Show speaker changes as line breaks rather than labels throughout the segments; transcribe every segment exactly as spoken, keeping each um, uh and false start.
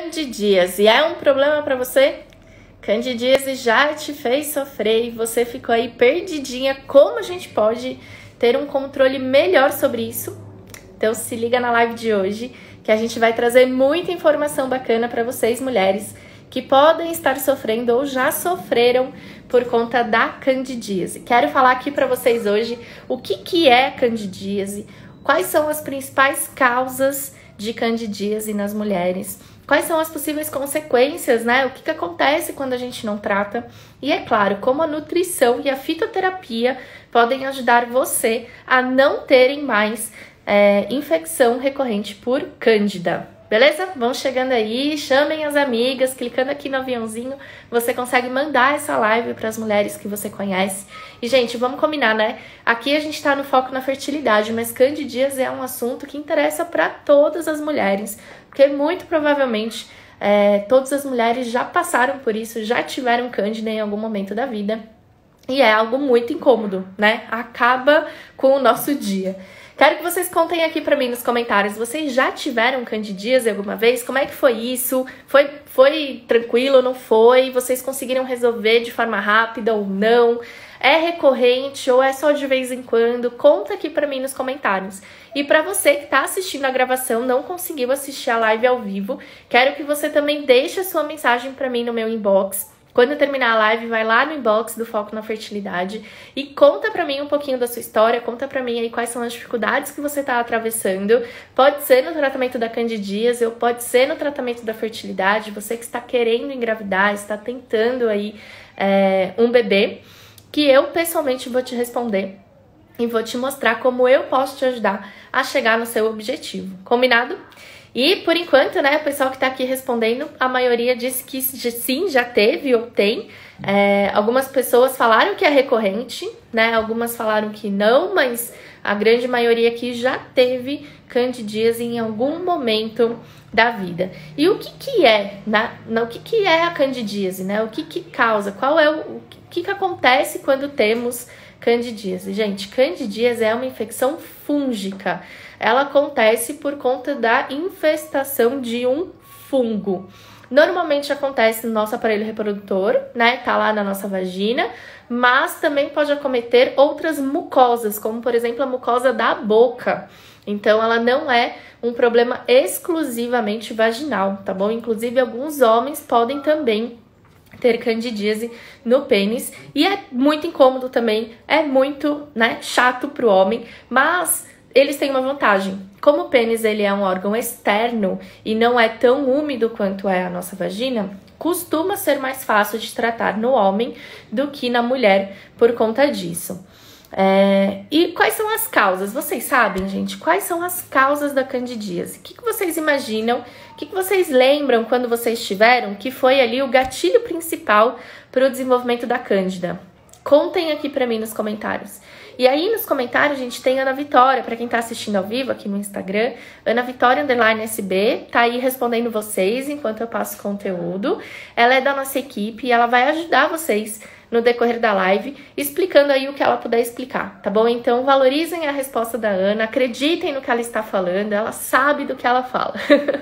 Candidíase é um problema para você? Candidíase já te fez sofrer e você ficou aí perdidinha. Como a gente pode ter um controle melhor sobre isso? Então se liga na live de hoje que a gente vai trazer muita informação bacana para vocês, mulheres, que podem estar sofrendo ou já sofreram por conta da candidíase. Quero falar aqui para vocês hoje o que, que é candidíase, quais são as principais causas de candidíase nas mulheres, quais são as possíveis consequências, né? O que, que acontece quando a gente não trata. E é claro, como a nutrição e a fitoterapia podem ajudar você a não terem mais é, infecção recorrente por cândida. Beleza? Vão chegando aí, chamem as amigas, clicando aqui no aviãozinho, você consegue mandar essa live para as mulheres que você conhece. E, gente, vamos combinar, né? Aqui a gente tá no foco na fertilidade, mas candidíase é um assunto que interessa para todas as mulheres, porque muito provavelmente é, todas as mulheres já passaram por isso, já tiveram cândida em algum momento da vida. E é algo muito incômodo, né? Acaba com o nosso dia. Quero que vocês contem aqui pra mim nos comentários, vocês já tiveram candidíase alguma vez? Como é que foi isso? Foi, foi tranquilo, não foi? Vocês conseguiram resolver de forma rápida ou não? É recorrente ou é só de vez em quando? Conta aqui pra mim nos comentários. E pra você que tá assistindo a gravação, não conseguiu assistir a live ao vivo, quero que você também deixe a sua mensagem pra mim no meu inbox. Quando eu terminar a live, vai lá no inbox do Foco na Fertilidade e conta pra mim um pouquinho da sua história, conta pra mim aí quais são as dificuldades que você tá atravessando. Pode ser no tratamento da candidíase ou pode ser no tratamento da fertilidade, você que está querendo engravidar, está tentando aí é, um bebê, que eu pessoalmente vou te responder e vou te mostrar como eu posso te ajudar a chegar no seu objetivo. Combinado? E, por enquanto, né, o pessoal que tá aqui respondendo, a maioria disse que sim, já teve ou tem. É, algumas pessoas falaram que é recorrente, né, algumas falaram que não, mas a grande maioria aqui já teve candidíase em algum momento da vida. E o que que é, né, o que que é a candidíase, né, o que que causa, qual é o, o que que acontece quando temos candidíase? Gente, candidíase é uma infecção fúngica. Ela acontece por conta da infestação de um fungo. Normalmente acontece no nosso aparelho reprodutor, né? Tá lá na nossa vagina, mas também pode acometer outras mucosas, como por exemplo a mucosa da boca. Então ela não é um problema exclusivamente vaginal, tá bom? Inclusive alguns homens podem também ter candidíase no pênis e é muito incômodo também, é muito, né, chato pro homem, mas eles têm uma vantagem. Como o pênis ele é um órgão externo e não é tão úmido quanto é a nossa vagina, costuma ser mais fácil de tratar no homem do que na mulher por conta disso. É... E quais são as causas? Vocês sabem, gente? Quais são as causas da candidíase? O que, que vocês imaginam? O que, que vocês lembram quando vocês tiveram que foi ali o gatilho principal para o desenvolvimento da cândida? Contem aqui para mim nos comentários. E aí nos comentários a gente tem Ana Vitória, para quem tá assistindo ao vivo aqui no Instagram, Ana Vitória underline S B, tá aí respondendo vocês enquanto eu passo conteúdo. Ela é da nossa equipe e ela vai ajudar vocês no decorrer da live, explicando aí o que ela puder explicar, tá bom? Então valorizem a resposta da Ana, acreditem no que ela está falando, ela sabe do que ela fala.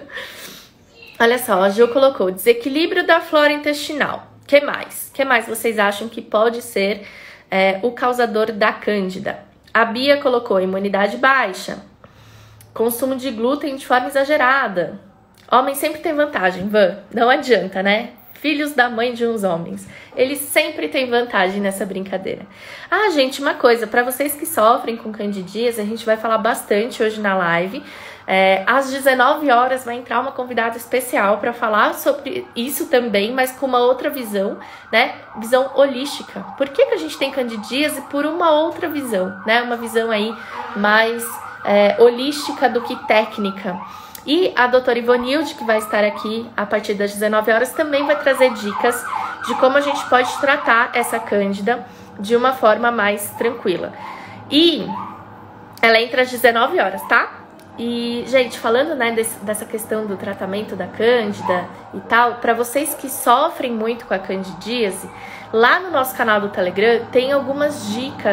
Olha só, a Ju colocou desequilíbrio da flora intestinal. O que mais? O que mais vocês acham que pode ser É, o causador da cândida? A Bia colocou imunidade baixa, consumo de glúten de forma exagerada. Homem sempre tem vantagem, Van, não adianta, né? Filhos da mãe de uns homens, eles sempre têm vantagem nessa brincadeira. Ah, gente, uma coisa, para vocês que sofrem com candidíase, a gente vai falar bastante hoje na live. É, às dezenove horas vai entrar uma convidada especial para falar sobre isso também, mas com uma outra visão, né? Visão holística. Por que que a gente tem candidíase? Por uma outra visão, né? Uma visão aí mais é, holística do que técnica. E a doutora Ivonilde, que vai estar aqui a partir das dezenove horas, também vai trazer dicas de como a gente pode tratar essa cândida de uma forma mais tranquila. E ela entra às dezenove horas, tá? E, gente, falando, né, desse, dessa questão do tratamento da cândida e tal, para vocês que sofrem muito com a candidíase, lá no nosso canal do Telegram tem algumas dicas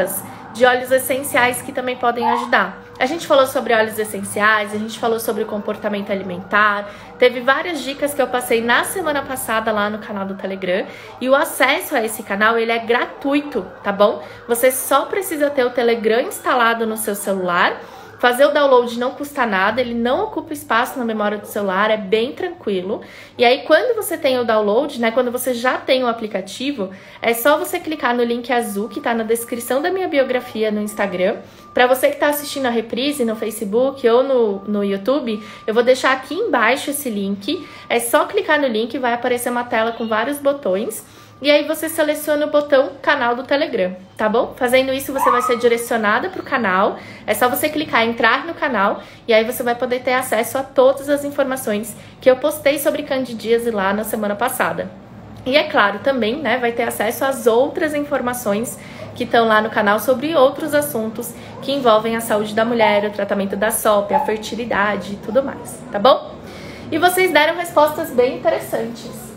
de óleos essenciais que também podem ajudar. A gente falou sobre óleos essenciais, a gente falou sobre comportamento alimentar, teve várias dicas que eu passei na semana passada lá no canal do Telegram, e o acesso a esse canal, ele é gratuito, tá bom? Você só precisa ter o Telegram instalado no seu celular. Fazer o download não custa nada, ele não ocupa espaço na memória do celular, é bem tranquilo. E aí, quando você tem o download, né, quando você já tem o aplicativo, é só você clicar no link azul que tá na descrição da minha biografia no Instagram. Para você que tá assistindo a reprise no Facebook ou no, no YouTube, eu vou deixar aqui embaixo esse link. É só clicar no link, vai aparecer uma tela com vários botões. E aí você seleciona o botão canal do Telegram, tá bom? Fazendo isso, você vai ser direcionada para o canal. É só você clicar em entrar no canal e aí você vai poder ter acesso a todas as informações que eu postei sobre candidíase lá na semana passada. E é claro, também, né, vai ter acesso às outras informações que estão lá no canal sobre outros assuntos que envolvem a saúde da mulher, o tratamento da S O P, a fertilidade e tudo mais, tá bom? E vocês deram respostas bem interessantes.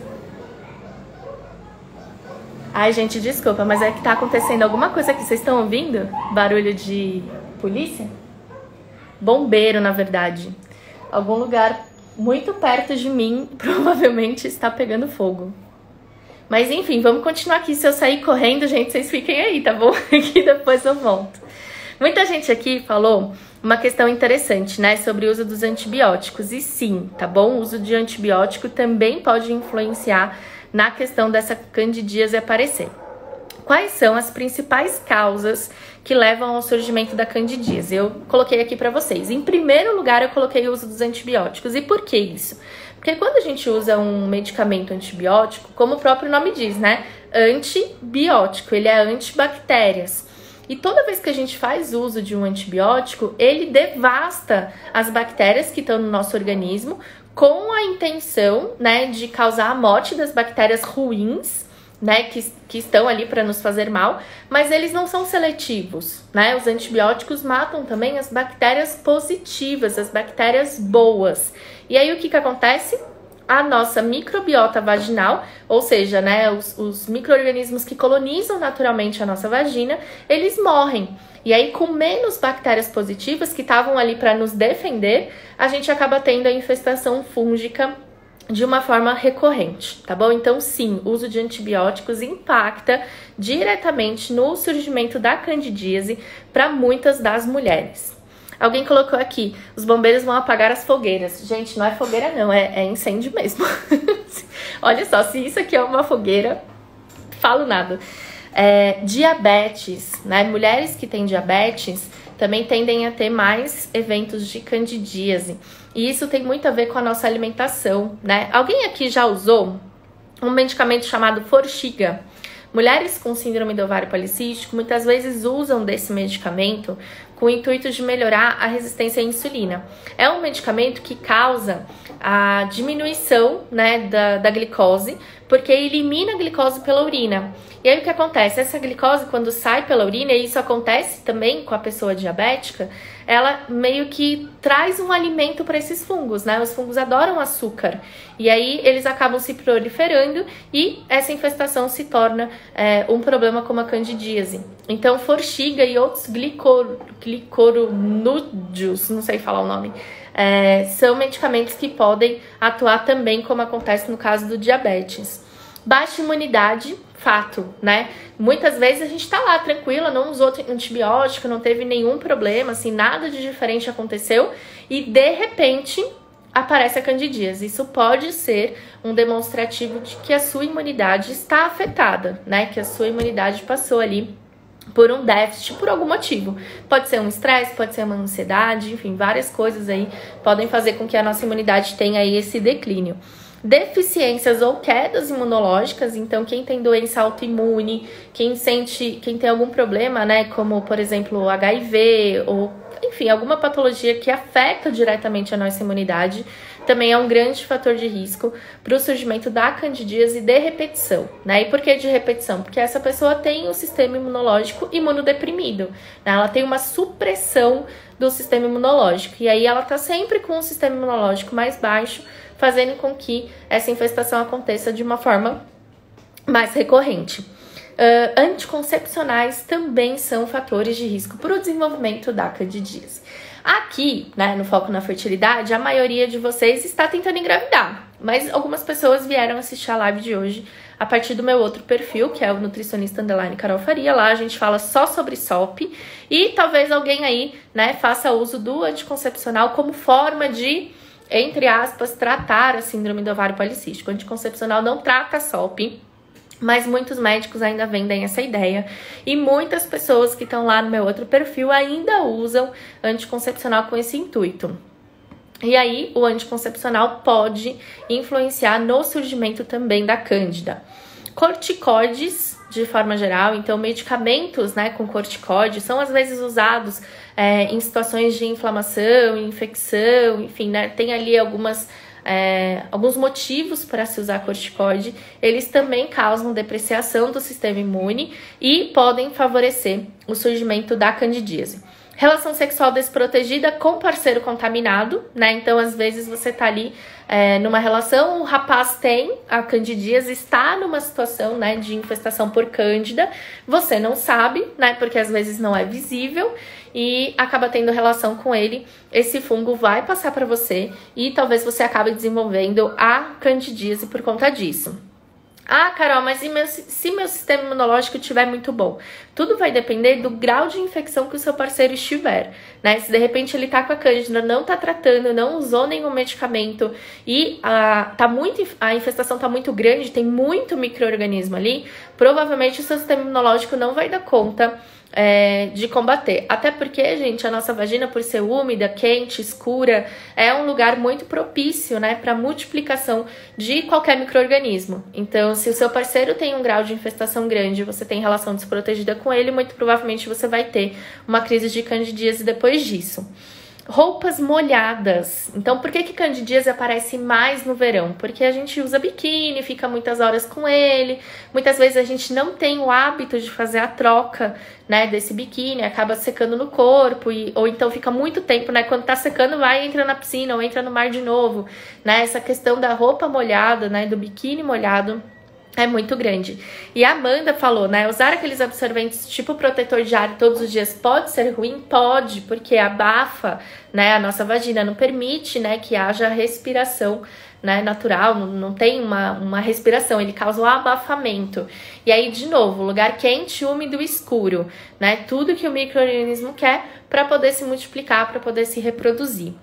Ai, gente, desculpa, mas é que tá acontecendo alguma coisa aqui. Vocês estão ouvindo? Barulho de polícia? Bombeiro, na verdade. Algum lugar muito perto de mim provavelmente está pegando fogo. Mas enfim, vamos continuar aqui. Se eu sair correndo, gente, vocês fiquem aí, tá bom? Que depois eu volto. Muita gente aqui falou uma questão interessante, né? Sobre o uso dos antibióticos. E sim, tá bom? O uso de antibiótico também pode influenciar na questão dessa candidíase aparecer. Quais são as principais causas que levam ao surgimento da candidíase? Eu coloquei aqui para vocês. Em primeiro lugar, eu coloquei o uso dos antibióticos. E por que isso? Porque quando a gente usa um medicamento antibiótico, como o próprio nome diz, né? Antibiótico, ele é antibactérias. E toda vez que a gente faz uso de um antibiótico, ele devasta as bactérias que estão no nosso organismo, com a intenção, né, de causar a morte das bactérias ruins, né, que, que estão ali para nos fazer mal, mas eles não são seletivos, né? Os antibióticos matam também as bactérias positivas, as bactérias boas. E aí o que que acontece? A nossa microbiota vaginal, ou seja, né, os, os micro-organismos que colonizam naturalmente a nossa vagina, eles morrem. E aí, com menos bactérias positivas que estavam ali para nos defender, a gente acaba tendo a infestação fúngica de uma forma recorrente, tá bom? Então, sim, o uso de antibióticos impacta diretamente no surgimento da candidíase para muitas das mulheres. Alguém colocou aqui, os bombeiros vão apagar as fogueiras. Gente, não é fogueira não, é, é incêndio mesmo. Olha só, se isso aqui é uma fogueira, falo nada. É, diabetes, né? Mulheres que têm diabetes também tendem a ter mais eventos de candidíase. E isso tem muito a ver com a nossa alimentação, né? Alguém aqui já usou um medicamento chamado Forxiga? Mulheres com síndrome do ovário policístico muitas vezes usam desse medicamento com o intuito de melhorar a resistência à insulina. É um medicamento que causa a diminuição, né, da, da glicose, porque elimina a glicose pela urina. E aí o que acontece? Essa glicose, quando sai pela urina, e isso acontece também com a pessoa diabética, ela meio que traz um alimento para esses fungos, né? Os fungos adoram açúcar. E aí eles acabam se proliferando e essa infestação se torna é, um problema como a candidíase. Então, Forxiga e outros glicor, glicorunúdios, não sei falar o nome, é, são medicamentos que podem atuar também, como acontece no caso do diabetes. Baixa imunidade, fato, né? Muitas vezes a gente tá lá tranquila, não usou antibiótico, não teve nenhum problema, assim, nada de diferente aconteceu e de repente aparece a candidíase. Isso pode ser um demonstrativo de que a sua imunidade está afetada, né? Que a sua imunidade passou ali por um déficit, por algum motivo. Pode ser um estresse, pode ser uma ansiedade, enfim, várias coisas aí podem fazer com que a nossa imunidade tenha aí esse declínio. Deficiências ou quedas imunológicas, então quem tem doença autoimune, quem sente, quem tem algum problema, né, como por exemplo H I V ou enfim, alguma patologia que afeta diretamente a nossa imunidade, também é um grande fator de risco para o surgimento da candidíase de repetição, né? E por que de repetição? Porque essa pessoa tem o sistema imunológico imunodeprimido, né? Ela tem uma supressão do sistema imunológico e aí ela tá sempre com o sistema imunológico mais baixo, fazendo com que essa infestação aconteça de uma forma mais recorrente. uh, anticoncepcionais também são fatores de risco para o desenvolvimento da candidíase. Aqui, né, no Foco na Fertilidade, a maioria de vocês está tentando engravidar, mas algumas pessoas vieram assistir a live de hoje a partir do meu outro perfil, que é o Nutricionista Underline Carol Faria. Lá a gente fala só sobre S O P e talvez alguém aí, né, faça uso do anticoncepcional como forma de, entre aspas, tratar a síndrome do ovário policístico. O anticoncepcional não trata a S O P, mas muitos médicos ainda vendem essa ideia e muitas pessoas que estão lá no meu outro perfil ainda usam anticoncepcional com esse intuito. E aí, o anticoncepcional pode influenciar no surgimento também da cândida. Corticoides, de forma geral, então medicamentos, né, com corticóide são às vezes usados é, em situações de inflamação, infecção, enfim, né, tem ali algumas... É, alguns motivos para se usar corticoide. Eles também causam depreciação do sistema imune e podem favorecer o surgimento da candidíase. Relação sexual desprotegida com parceiro contaminado, né? Então, às vezes, você tá ali é, numa relação, o rapaz tem a candidíase, está numa situação, né, de infestação por cândida, você não sabe, né? Porque às vezes não é visível e acaba tendo relação com ele, esse fungo vai passar para você e talvez você acabe desenvolvendo a candidíase por conta disso. Ah, Carol, mas e meu, se meu sistema imunológico estiver muito bom? Tudo vai depender do grau de infecção que o seu parceiro estiver, né? Se de repente ele tá com a cândida, não tá tratando, não usou nenhum medicamento e a, tá muito, a infestação tá muito grande, tem muito micro-organismo ali, provavelmente o seu sistema imunológico não vai dar conta É, de combater. Até porque, gente, a nossa vagina, por ser úmida, quente, escura, é um lugar muito propício, né, para multiplicação de qualquer micro-organismo. Então, se o seu parceiro tem um grau de infestação grande, você tem relação desprotegida com ele, muito provavelmente você vai ter uma crise de candidíase depois disso. Roupas molhadas. Então, por que que candidíase aparece mais no verão? Porque a gente usa biquíni, fica muitas horas com ele. Muitas vezes a gente não tem o hábito de fazer a troca, né, desse biquíni, acaba secando no corpo, e, ou então fica muito tempo, né, quando tá secando vai, entra na piscina ou entra no mar de novo, né, essa questão da roupa molhada, né, do biquíni molhado, é muito grande. E a Amanda falou, né, usar aqueles absorventes tipo protetor diário todos os dias pode ser ruim? Pode, porque abafa, né, a nossa vagina, não permite, né, que haja respiração, né, natural, não, não tem uma, uma respiração, ele causa um abafamento. E aí, de novo, lugar quente, úmido, escuro, né, tudo que o micro-organismo quer para poder se multiplicar, para poder se reproduzir.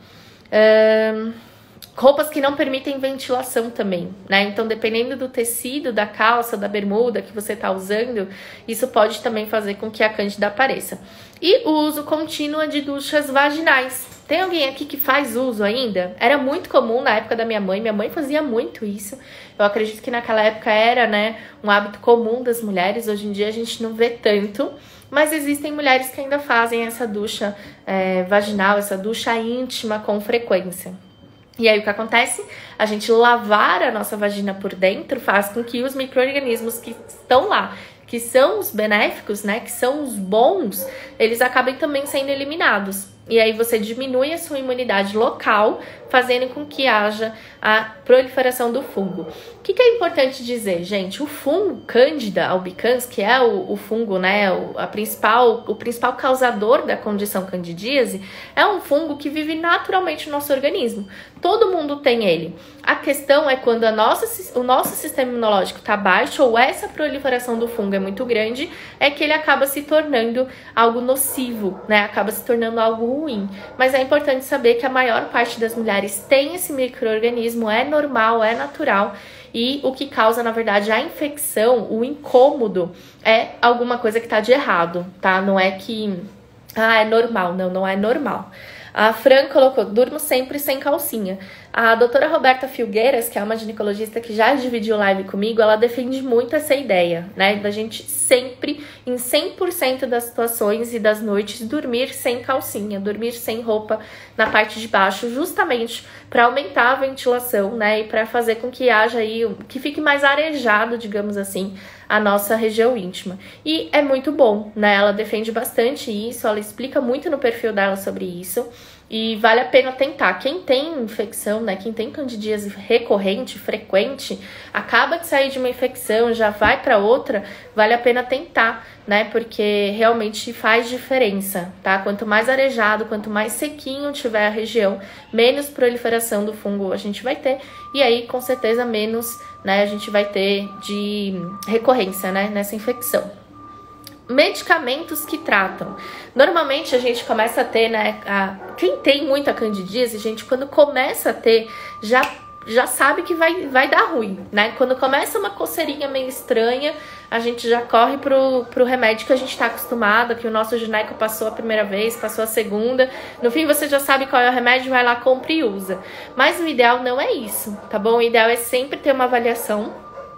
Um... Roupas que não permitem ventilação também, né? Então, dependendo do tecido, da calça, da bermuda que você tá usando, isso pode também fazer com que a cândida apareça. E o uso contínuo de duchas vaginais. Tem alguém aqui que faz uso ainda? Era muito comum na época da minha mãe, minha mãe fazia muito isso. Eu acredito que naquela época era, né, um hábito comum das mulheres, hoje em dia a gente não vê tanto. Mas existem mulheres que ainda fazem essa ducha é, vaginal, essa ducha íntima com frequência. E aí o que acontece? A gente lavar a nossa vagina por dentro faz com que os micro-organismos que estão lá, que são os benéficos, né, que são os bons, eles acabem também sendo eliminados. E aí você diminui a sua imunidade local, fazendo com que haja a proliferação do fungo. O que, que é importante dizer, gente? O fungo Candida albicans, que é o, o fungo, né, o, a principal, o principal causador da condição candidíase, é um fungo que vive naturalmente no nosso organismo. Todo mundo tem ele. A questão é quando a nossa, o nosso sistema imunológico está baixo ou essa proliferação do fungo é muito grande, é que ele acaba se tornando algo nocivo, né? Acaba se tornando algo ruim. Mas é importante saber que a maior parte das mulheres tem esse micro-organismo, é normal, é natural. E o que causa, na verdade, a infecção, o incômodo, é alguma coisa que está de errado, tá? Não é que, ah, é normal. Não, não é normal. A Fran colocou, durmo sempre sem calcinha. A doutora Roberta Filgueiras, que é uma ginecologista que já dividiu live comigo, ela defende muito essa ideia, né? Da gente sempre, em cem por cento das situações e das noites, dormir sem calcinha, dormir sem roupa na parte de baixo, justamente para aumentar a ventilação, né? E para fazer com que haja aí, que fique mais arejado, digamos assim, a nossa região íntima. E é muito bom, né? Ela defende bastante isso, ela explica muito no perfil dela sobre isso. e vale a pena tentar. Quem tem infecção, né, quem tem candidíase recorrente, frequente, acaba de sair de uma infecção, já vai para outra, vale a pena tentar, né, porque realmente faz diferença, tá? Quanto mais arejado, quanto mais sequinho tiver a região, menos proliferação do fungo a gente vai ter, e aí com certeza menos, né, a gente vai ter de recorrência, né, nessa infecção. Medicamentos que tratam. Normalmente a gente começa a ter, né, a... quem tem muita candidíase, gente, quando começa a ter, já, já sabe que vai, vai dar ruim, né? Quando começa uma coceirinha meio estranha, a gente já corre pro, pro remédio que a gente tá acostumado, que o nosso gineco passou a primeira vez, passou a segunda. No fim você já sabe qual é o remédio, vai lá, compra e usa. Mas o ideal não é isso, tá bom? O ideal é sempre ter uma avaliação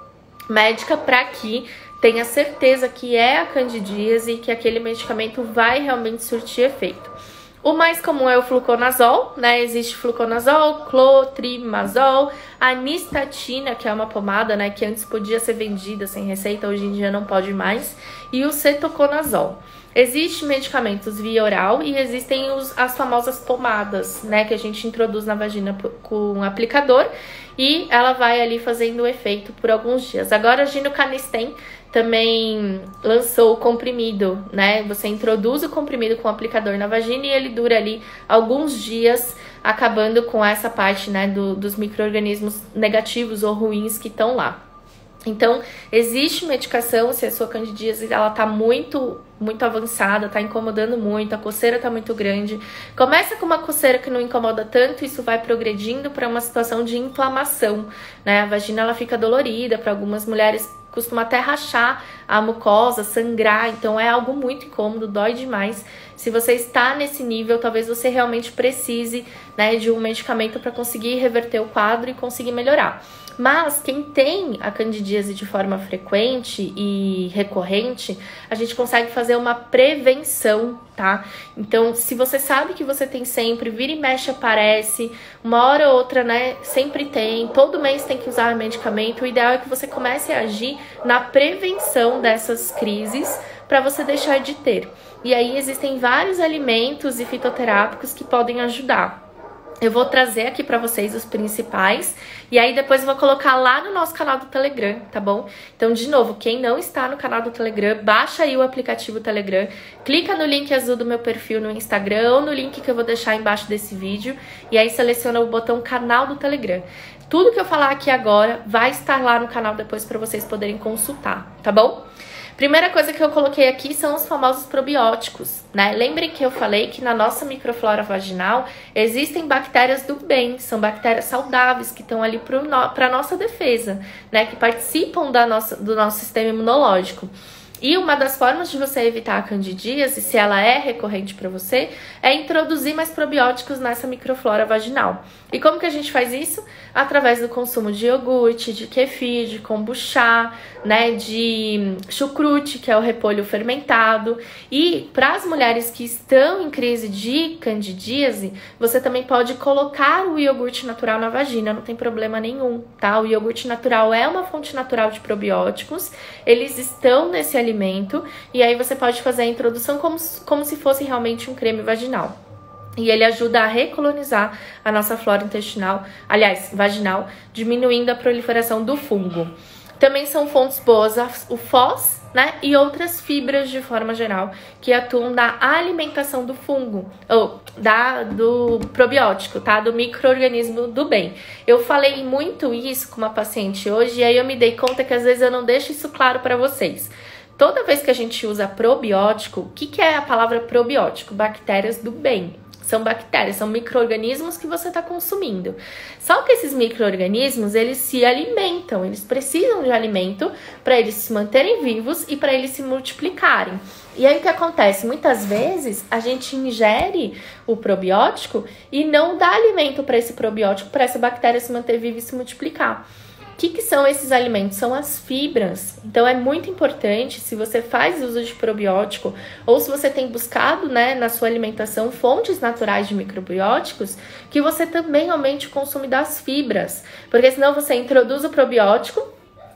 médica para que tenha certeza que é a candidíase e que aquele medicamento vai realmente surtir efeito. O mais comum é o fluconazol, né? Existe fluconazol, clotrimazol, a nistatina, que é uma pomada, né, que antes podia ser vendida sem receita, hoje em dia não pode mais, e o cetoconazol. Existem medicamentos via oral e existem os, as famosas pomadas, né, que a gente introduz na vagina com um aplicador e ela vai ali fazendo o efeito por alguns dias. Agora a Ginecanestem também lançou o comprimido, né? Você introduz o comprimido com o aplicador na vagina e ele dura ali alguns dias, acabando com essa parte, né, do, dos micro-organismos negativos ou ruins que estão lá. Então, existe medicação, se a sua candidíase ela tá muito, muito avançada, tá incomodando muito, a coceira tá muito grande. Começa com uma coceira que não incomoda tanto, isso vai progredindo para uma situação de inflamação, né? A vagina ela fica dolorida, para algumas mulheres costuma até rachar a mucosa, sangrar, então é algo muito incômodo, dói demais. Se você está nesse nível, talvez você realmente precise, né, de um medicamento para conseguir reverter o quadro e conseguir melhorar. Mas quem tem a candidíase de forma frequente e recorrente, a gente consegue fazer uma prevenção, tá? Então, se você sabe que você tem sempre, vira e mexe aparece, uma hora ou outra, né, sempre tem, todo mês tem que usar medicamento, o ideal é que você comece a agir na prevenção dessas crises para você deixar de ter. E aí existem vários alimentos e fitoterápicos que podem ajudar. Eu vou trazer aqui pra vocês os principais e aí depois eu vou colocar lá no nosso canal do Telegram, tá bom? Então, de novo, quem não está no canal do Telegram, baixa aí o aplicativo Telegram, clica no link azul do meu perfil no Instagram ou no link que eu vou deixar embaixo desse vídeo e aí seleciona o botão canal do Telegram. Tudo que eu falar aqui agora vai estar lá no canal depois pra vocês poderem consultar, tá bom? Primeira coisa que eu coloquei aqui são os famosos probióticos, né? Lembrem que eu falei que na nossa microflora vaginal existem bactérias do bem, são bactérias saudáveis que estão ali para a nossa defesa, né? Que participam da nossa, do nosso sistema imunológico. E uma das formas de você evitar a candidíase, se ela é recorrente para você, é introduzir mais probióticos nessa microflora vaginal. E como que a gente faz isso? Através do consumo de iogurte, de kefir, de kombucha, né, de chucrute, que é o repolho fermentado. E para as mulheres que estão em crise de candidíase, você também pode colocar o iogurte natural na vagina, não tem problema nenhum, tá? O iogurte natural é uma fonte natural de probióticos, eles estão nesse alimento, e aí você pode fazer a introdução como, como se fosse realmente um creme vaginal. E ele ajuda a recolonizar a nossa flora intestinal, aliás, vaginal, diminuindo a proliferação do fungo. Também são fontes boas o F O S, né, e outras fibras de forma geral, que atuam na alimentação do fungo, ou da, do probiótico, tá, do micro-organismo do bem. Eu falei muito isso com uma paciente hoje, e aí eu me dei conta que às vezes eu não deixo isso claro para vocês. Toda vez que a gente usa probiótico, o que, que é a palavra probiótico? Bactérias do bem. São bactérias, são micro-organismos que você está consumindo. Só que esses micro-organismos, eles se alimentam, eles precisam de alimento para eles se manterem vivos e para eles se multiplicarem. E aí o que acontece? Muitas vezes a gente ingere o probiótico e não dá alimento para esse probiótico, para essa bactéria se manter viva e se multiplicar. O que, que são esses alimentos? São as fibras. Então é muito importante, se você faz uso de probiótico ou se você tem buscado, né, na sua alimentação fontes naturais de microbióticos, que você também aumente o consumo das fibras. Porque senão você introduz o probiótico,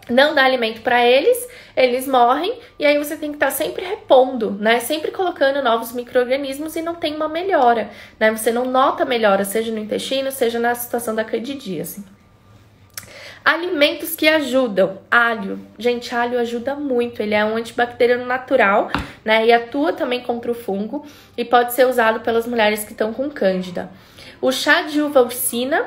não dá alimento para eles, eles morrem, e aí você tem que estar sempre repondo, né? Sempre colocando novos micro-organismos e não tem uma melhora, né? Você não nota melhora, seja no intestino, seja na situação da candidíase. Alimentos que ajudam. Alho. Gente, alho ajuda muito. Ele é um antibacteriano natural, né? E atua também contra o fungo e pode ser usado pelas mulheres que estão com cândida. O chá de uva ursina,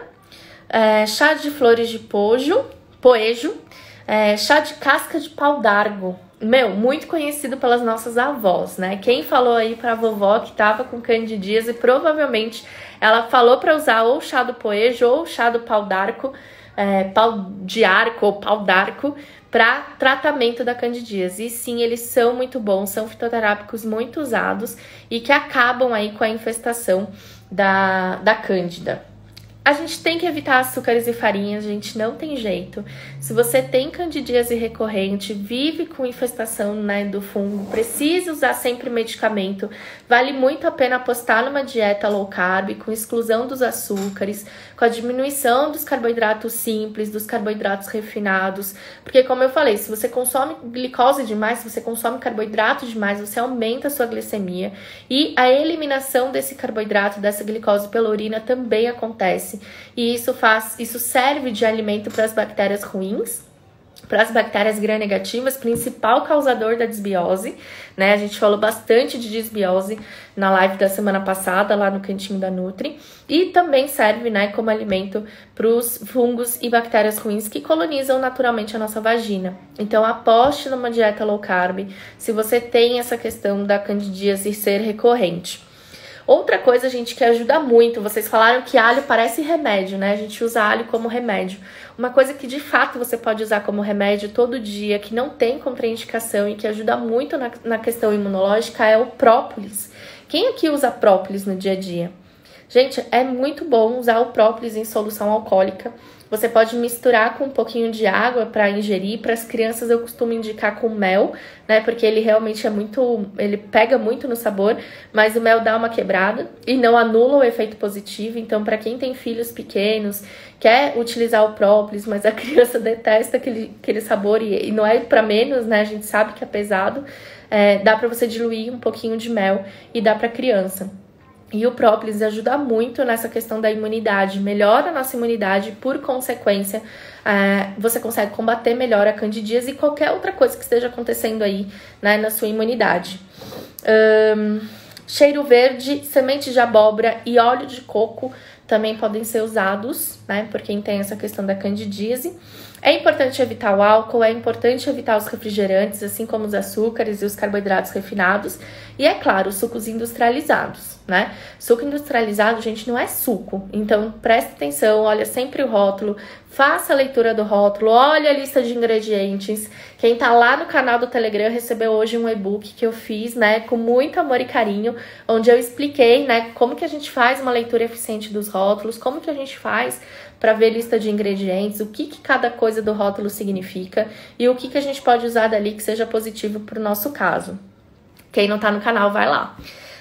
é, chá de flores de pojo, poejo, É, chá de casca de pau d'argo. Meu, muito conhecido pelas nossas avós, né? Quem falou aí pra vovó que tava com candidíase, provavelmente ela falou pra usar ou o chá do poejo ou o chá do pau d'arco, é, pau de arco ou pau d'arco, para tratamento da candidíase. E sim, eles são muito bons, são fitoterápicos muito usados e que acabam aí com a infestação da, da cândida. A gente tem que evitar açúcares e farinhas, gente, não tem jeito. Se você tem candidíase recorrente, vive com infestação, né, do fungo, precisa usar sempre medicamento, vale muito a pena apostar numa dieta low carb, com exclusão dos açúcares, com a diminuição dos carboidratos simples, dos carboidratos refinados, porque como eu falei, se você consome glicose demais, se você consome carboidrato demais, você aumenta a sua glicemia, e a eliminação desse carboidrato, dessa glicose pela urina também acontece. E isso faz, isso serve de alimento para as bactérias ruins, para as bactérias gram-negativas, principal causador da desbiose, né? A gente falou bastante de desbiose na live da semana passada, lá no Cantinho da Nutri. E também serve, né, como alimento para os fungos e bactérias ruins que colonizam naturalmente a nossa vagina. Então, aposte numa dieta low carb se você tem essa questão da candidíase ser recorrente. Outra coisa, gente, que ajuda muito, vocês falaram que alho parece remédio, né? A gente usa alho como remédio. Uma coisa que de fato você pode usar como remédio todo dia, que não tem contraindicação e que ajuda muito na, na questão imunológica é o própolis. Quem aqui usa própolis no dia a dia? Gente, é muito bom usar o própolis em solução alcoólica. Você pode misturar com um pouquinho de água para ingerir. Para as crianças eu costumo indicar com mel, né? Porque ele realmente é muito, ele pega muito no sabor, mas o mel dá uma quebrada e não anula o efeito positivo. Então, para quem tem filhos pequenos, quer utilizar o própolis, mas a criança detesta aquele, aquele sabor e, e não é para menos, né? A gente sabe que é pesado. É, dá para você diluir um pouquinho de mel e dá para criança. E o própolis ajuda muito nessa questão da imunidade, melhora a nossa imunidade, por consequência, é, você consegue combater melhor a candidíase e qualquer outra coisa que esteja acontecendo aí, né, na sua imunidade. Um, cheiro verde, semente de abóbora e óleo de coco também podem ser usados, né, por quem tem essa questão da candidíase. É importante evitar o álcool, é importante evitar os refrigerantes, assim como os açúcares e os carboidratos refinados. E, é claro, os sucos industrializados, né? Suco industrializado, gente, não é suco. Então, preste atenção, olha sempre o rótulo, faça a leitura do rótulo, olha a lista de ingredientes. Quem tá lá no canal do Telegram recebeu hoje um e-book que eu fiz, né, com muito amor e carinho, onde eu expliquei, né, como que a gente faz uma leitura eficiente dos rótulos, como que a gente faz para ver lista de ingredientes, o que, que cada coisa do rótulo significa e o que, que a gente pode usar dali que seja positivo para o nosso caso. Quem não tá no canal, vai lá.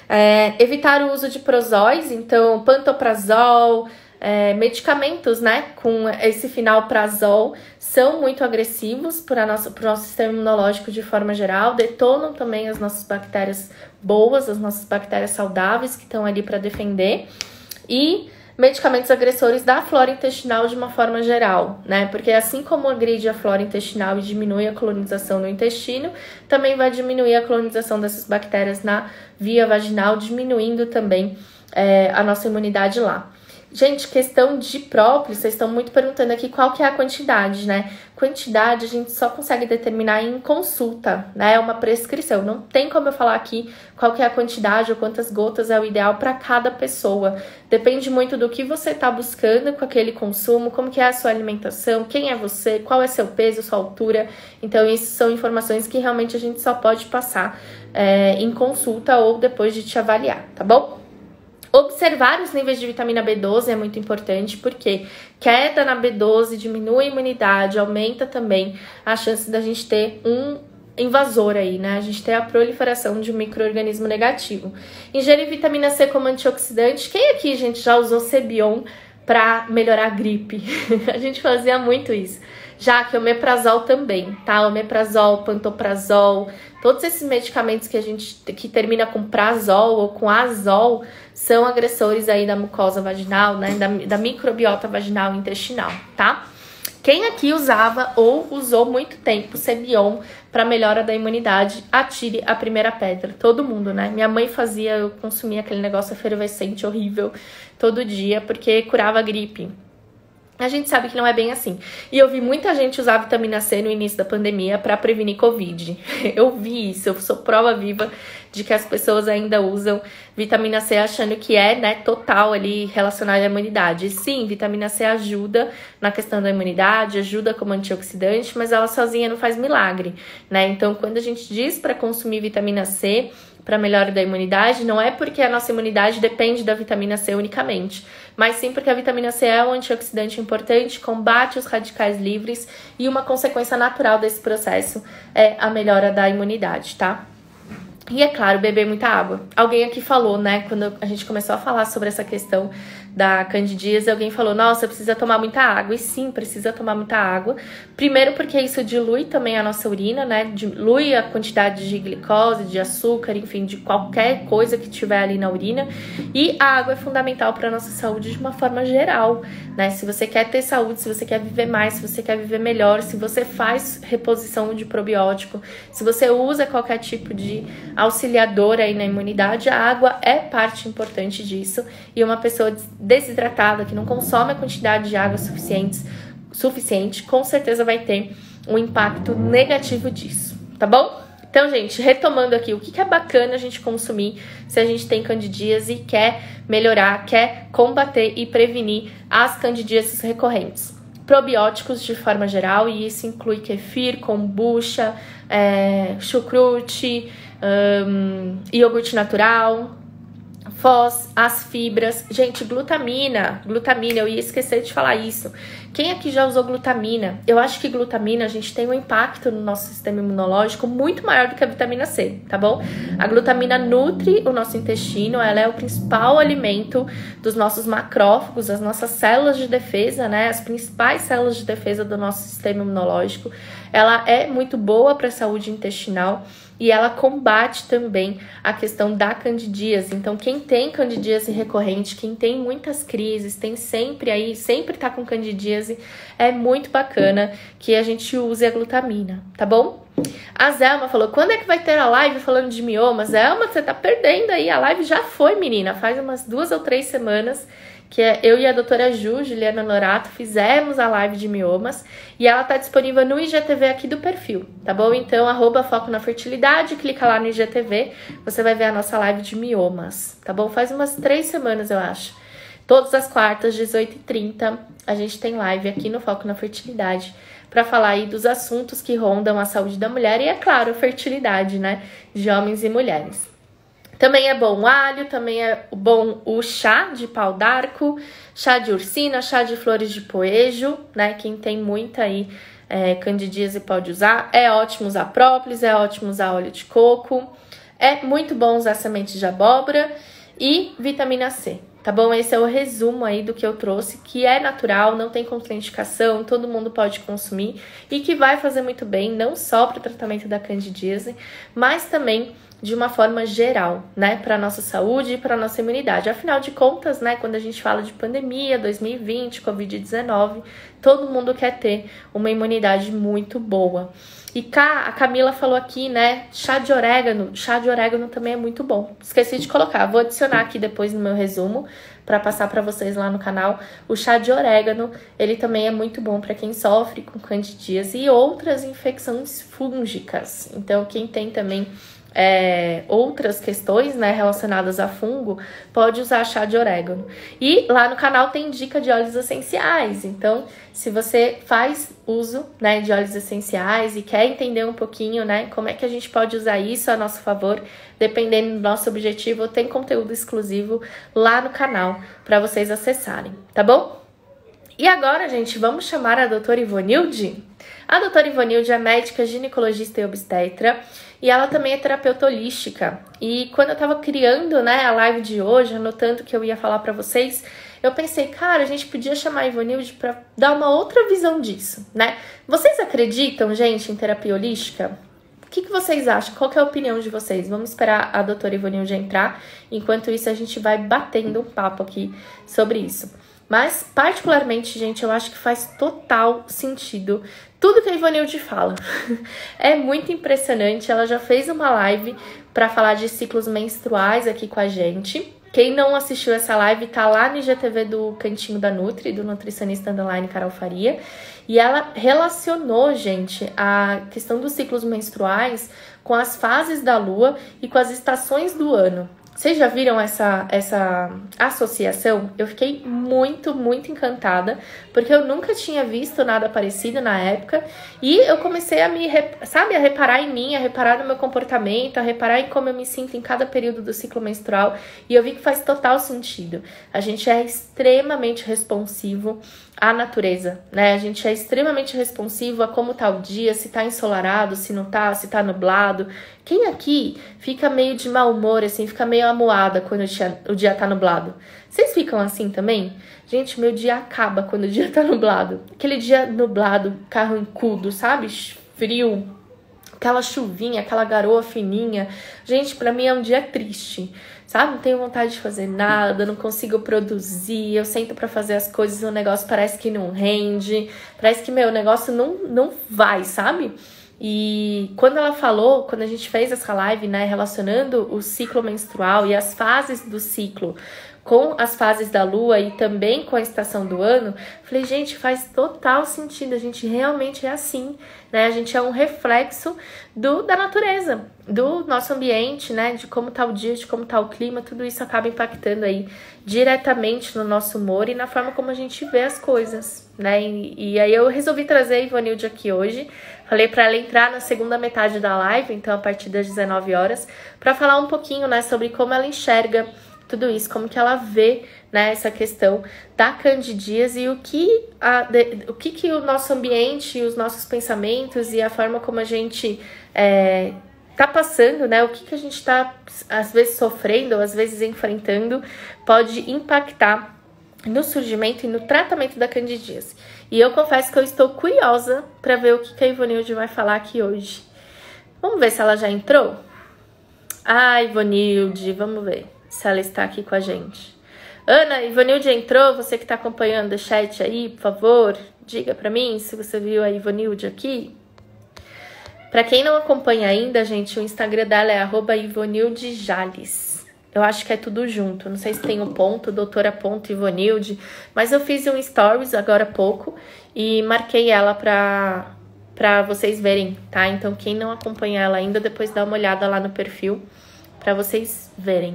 É, evitar o uso de prozóis, então pantoprazol, é, medicamentos, né, com esse final prazol, são muito agressivos para o nosso, nosso sistema imunológico de forma geral, detonam também as nossas bactérias boas, as nossas bactérias saudáveis que estão ali para defender, e medicamentos agressores da flora intestinal de uma forma geral, né? Porque assim como agride a flora intestinal e diminui a colonização no intestino, também vai diminuir a colonização dessas bactérias na via vaginal, diminuindo também é, a nossa imunidade lá. Gente, questão de própolis, vocês estão muito perguntando aqui qual que é a quantidade, né? Quantidade a gente só consegue determinar em consulta, né? É uma prescrição. Não tem como eu falar aqui qual que é a quantidade ou quantas gotas é o ideal para cada pessoa. Depende muito do que você está buscando com aquele consumo, como que é a sua alimentação, quem é você, qual é seu peso, sua altura. Então, isso são informações que realmente a gente só pode passar é, em consulta ou depois de te avaliar, tá bom? Observar os níveis de vitamina B doze é muito importante, porque queda na B doze diminui a imunidade, aumenta também a chance da gente ter um invasor aí, né? A gente ter a proliferação de um micro-organismo negativo. Ingerir vitamina C como antioxidante. Quem aqui, gente, já usou Cebion pra melhorar a gripe. A gente fazia muito isso. Já que o omeprazol também, tá? Omeprazol, pantoprazol, todos esses medicamentos que a gente que termina com prazol ou com azol são agressores aí da mucosa vaginal, né? Da, da microbiota vaginal e intestinal, tá? Quem aqui usava ou usou muito tempo Cebion para melhora da imunidade, atire a primeira pedra. Todo mundo, né? Minha mãe fazia, eu consumia aquele negócio efervescente horrível todo dia porque curava a gripe. A gente sabe que não é bem assim. E eu vi muita gente usar vitamina C no início da pandemia para prevenir Covid. Eu vi isso, eu sou prova viva de que as pessoas ainda usam vitamina C achando que é, né, total ali relacionada à imunidade. Sim, vitamina C ajuda na questão da imunidade, ajuda como antioxidante, mas ela sozinha não faz milagre, né? Então, quando a gente diz para consumir vitamina C para melhora da imunidade, não é porque a nossa imunidade depende da vitamina C unicamente, mas sim porque a vitamina C é um antioxidante importante, combate os radicais livres e uma consequência natural desse processo é a melhora da imunidade, tá? E é claro, beber muita água. Alguém aqui falou, né, quando a gente começou a falar sobre essa questão da candidíase, alguém falou, nossa, precisa tomar muita água. E sim, precisa tomar muita água. Primeiro porque isso dilui também a nossa urina, né, dilui a quantidade de glicose, de açúcar, enfim, de qualquer coisa que tiver ali na urina. E a água é fundamental para a nossa saúde de uma forma geral, né. Se você quer ter saúde, se você quer viver mais, se você quer viver melhor, se você faz reposição de probiótico, se você usa qualquer tipo de auxiliador aí na imunidade, a água é parte importante disso. E uma pessoa desidratada, que não consome a quantidade de água suficiente, suficiente, com certeza vai ter um impacto negativo disso, tá bom? Então, gente, retomando aqui, o que é bacana a gente consumir se a gente tem candidíase e quer melhorar, quer combater e prevenir as candidíases recorrentes? Probióticos de forma geral, e isso inclui kefir, kombucha, é, chucrute, um, iogurte natural, Foz, as fibras. Gente, glutamina, glutamina, eu ia esquecer de falar isso. Quem aqui já usou glutamina? Eu acho que glutamina, a gente tem um impacto no nosso sistema imunológico muito maior do que a vitamina C, tá bom? A glutamina nutre o nosso intestino, ela é o principal alimento dos nossos macrófagos, as nossas células de defesa, né? As principais células de defesa do nosso sistema imunológico. Ela é muito boa para a saúde intestinal. E ela combate também a questão da candidíase. Então, quem tem candidíase recorrente, quem tem muitas crises, tem sempre aí, sempre tá com candidíase, é muito bacana que a gente use a glutamina, tá bom? A Zelma falou, quando é que vai ter a live falando de mioma? Zelma, você tá perdendo aí, a live já foi, menina, faz umas duas ou três semanas que eu e a doutora Ju, Juliana Norato, fizemos a live de miomas e ela tá disponível no I G T V aqui do perfil, tá bom? Então, arroba Foco na Fertilidade, clica lá no I G T V, você vai ver a nossa live de miomas, tá bom? Faz umas três semanas, eu acho. Todas as quartas, dezoito e trinta, a gente tem live aqui no Foco na Fertilidade para falar aí dos assuntos que rondam a saúde da mulher e, é claro, a fertilidade, né, de homens e mulheres. Também é bom o alho, também é bom o chá de pau d'arco, chá de ursina, chá de flores de poejo, né? Quem tem muita aí é, candidíase pode usar. É ótimo usar própolis, é ótimo usar óleo de coco. É muito bom usar sementes de abóbora e vitamina C, tá bom? Esse é o resumo aí do que eu trouxe, que é natural, não tem contraindicação, todo mundo pode consumir e que vai fazer muito bem, não só para o tratamento da candidíase, mas também de uma forma geral, né, para nossa saúde e para nossa imunidade. Afinal de contas, né, quando a gente fala de pandemia, dois mil e vinte, covid dezenove, todo mundo quer ter uma imunidade muito boa. E cá, a Camila falou aqui, né, chá de orégano, chá de orégano também é muito bom. Esqueci de colocar, vou adicionar aqui depois no meu resumo para passar para vocês lá no canal. O chá de orégano, ele também é muito bom para quem sofre com candidíase e outras infecções fúngicas. Então, quem tem também É, outras questões, né, relacionadas a fungo, pode usar chá de orégano. E lá no canal tem dica de óleos essenciais, então se você faz uso, né, de óleos essenciais e quer entender um pouquinho, né, como é que a gente pode usar isso a nosso favor, dependendo do nosso objetivo, tem conteúdo exclusivo lá no canal para vocês acessarem, tá bom? E agora, gente, vamos chamar a doutora Ivonilde? A doutora Ivonilde é médica, ginecologista e obstetra, e ela também é terapeuta holística. E quando eu tava criando, né, a live de hoje, anotando o que eu ia falar pra vocês, eu pensei, cara, a gente podia chamar a Ivonilde pra dar uma outra visão disso, né? Vocês acreditam, gente, em terapia holística? O que, que vocês acham? Qual que é a opinião de vocês? Vamos esperar a doutora Ivonilde entrar. Enquanto isso, a gente vai batendo um papo aqui sobre isso. Mas, particularmente, gente, eu acho que faz total sentido tudo que a Ivonilde fala. É muito impressionante. Ela já fez uma live para falar de ciclos menstruais aqui com a gente. Quem não assistiu essa live tá lá no I G T V do Cantinho da Nutri, do nutricionista underline Carol Faria. E ela relacionou, gente, a questão dos ciclos menstruais com as fases da lua e com as estações do ano. Vocês já viram essa, essa associação? Eu fiquei muito, muito encantada, porque eu nunca tinha visto nada parecido na época, e eu comecei a me, sabe, a reparar em mim, a reparar no meu comportamento, a reparar em como eu me sinto em cada período do ciclo menstrual, e eu vi que faz total sentido. A gente é extremamente responsivo à natureza, né? A gente é extremamente responsivo a como tá o dia, se tá ensolarado, se não tá, se tá nublado. Quem aqui fica meio de mau humor, assim, fica meio amuada quando o dia, o dia tá nublado? Vocês ficam assim também? Gente, meu dia acaba quando o dia tá nublado. Aquele dia nublado, carrancudo, sabe? Frio, aquela chuvinha, aquela garoa fininha. Gente, pra mim é um dia triste, sabe? Não tenho vontade de fazer nada, não consigo produzir, eu sento pra fazer as coisas e o negócio parece que não rende, parece que, meu, o negócio não, não vai, sabe? E quando ela falou, quando a gente fez essa live, né, relacionando o ciclo menstrual e as fases do ciclo com as fases da lua e também com a estação do ano, falei, gente, faz total sentido, a gente realmente é assim, né? A gente é um reflexo do, da natureza, do nosso ambiente, né? De como tá o dia, de como tá o clima, tudo isso acaba impactando aí diretamente no nosso humor e na forma como a gente vê as coisas, né? E, e aí eu resolvi trazer a Ivonilde aqui hoje, falei para ela entrar na segunda metade da live, então a partir das dezenove horas, para falar um pouquinho, né, sobre como ela enxerga tudo isso, como que ela vê, né, essa questão da candidíase e o que, a, de, o que que o nosso ambiente, os nossos pensamentos e a forma como a gente é, tá passando, né, o que que a gente tá, às vezes, sofrendo ou às vezes enfrentando, pode impactar no surgimento e no tratamento da candidíase. E eu confesso que eu estou curiosa para ver o que que a Ivonilde vai falar aqui hoje. Vamos ver se ela já entrou? Ah, Ivonilde, vamos ver se ela está aqui com a gente. Ana, Ivonilde entrou, você que está acompanhando o chat aí, por favor, diga para mim se você viu a Ivonilde aqui. Para quem não acompanha ainda, gente, o Instagram dela é arroba Ivonilde Jales. Eu acho que é tudo junto, não sei se tem o um ponto, doutora ponto Ivonilde, mas eu fiz um stories agora há pouco e marquei ela para para vocês verem, tá? Então quem não acompanha ela ainda, depois dá uma olhada lá no perfil para vocês verem.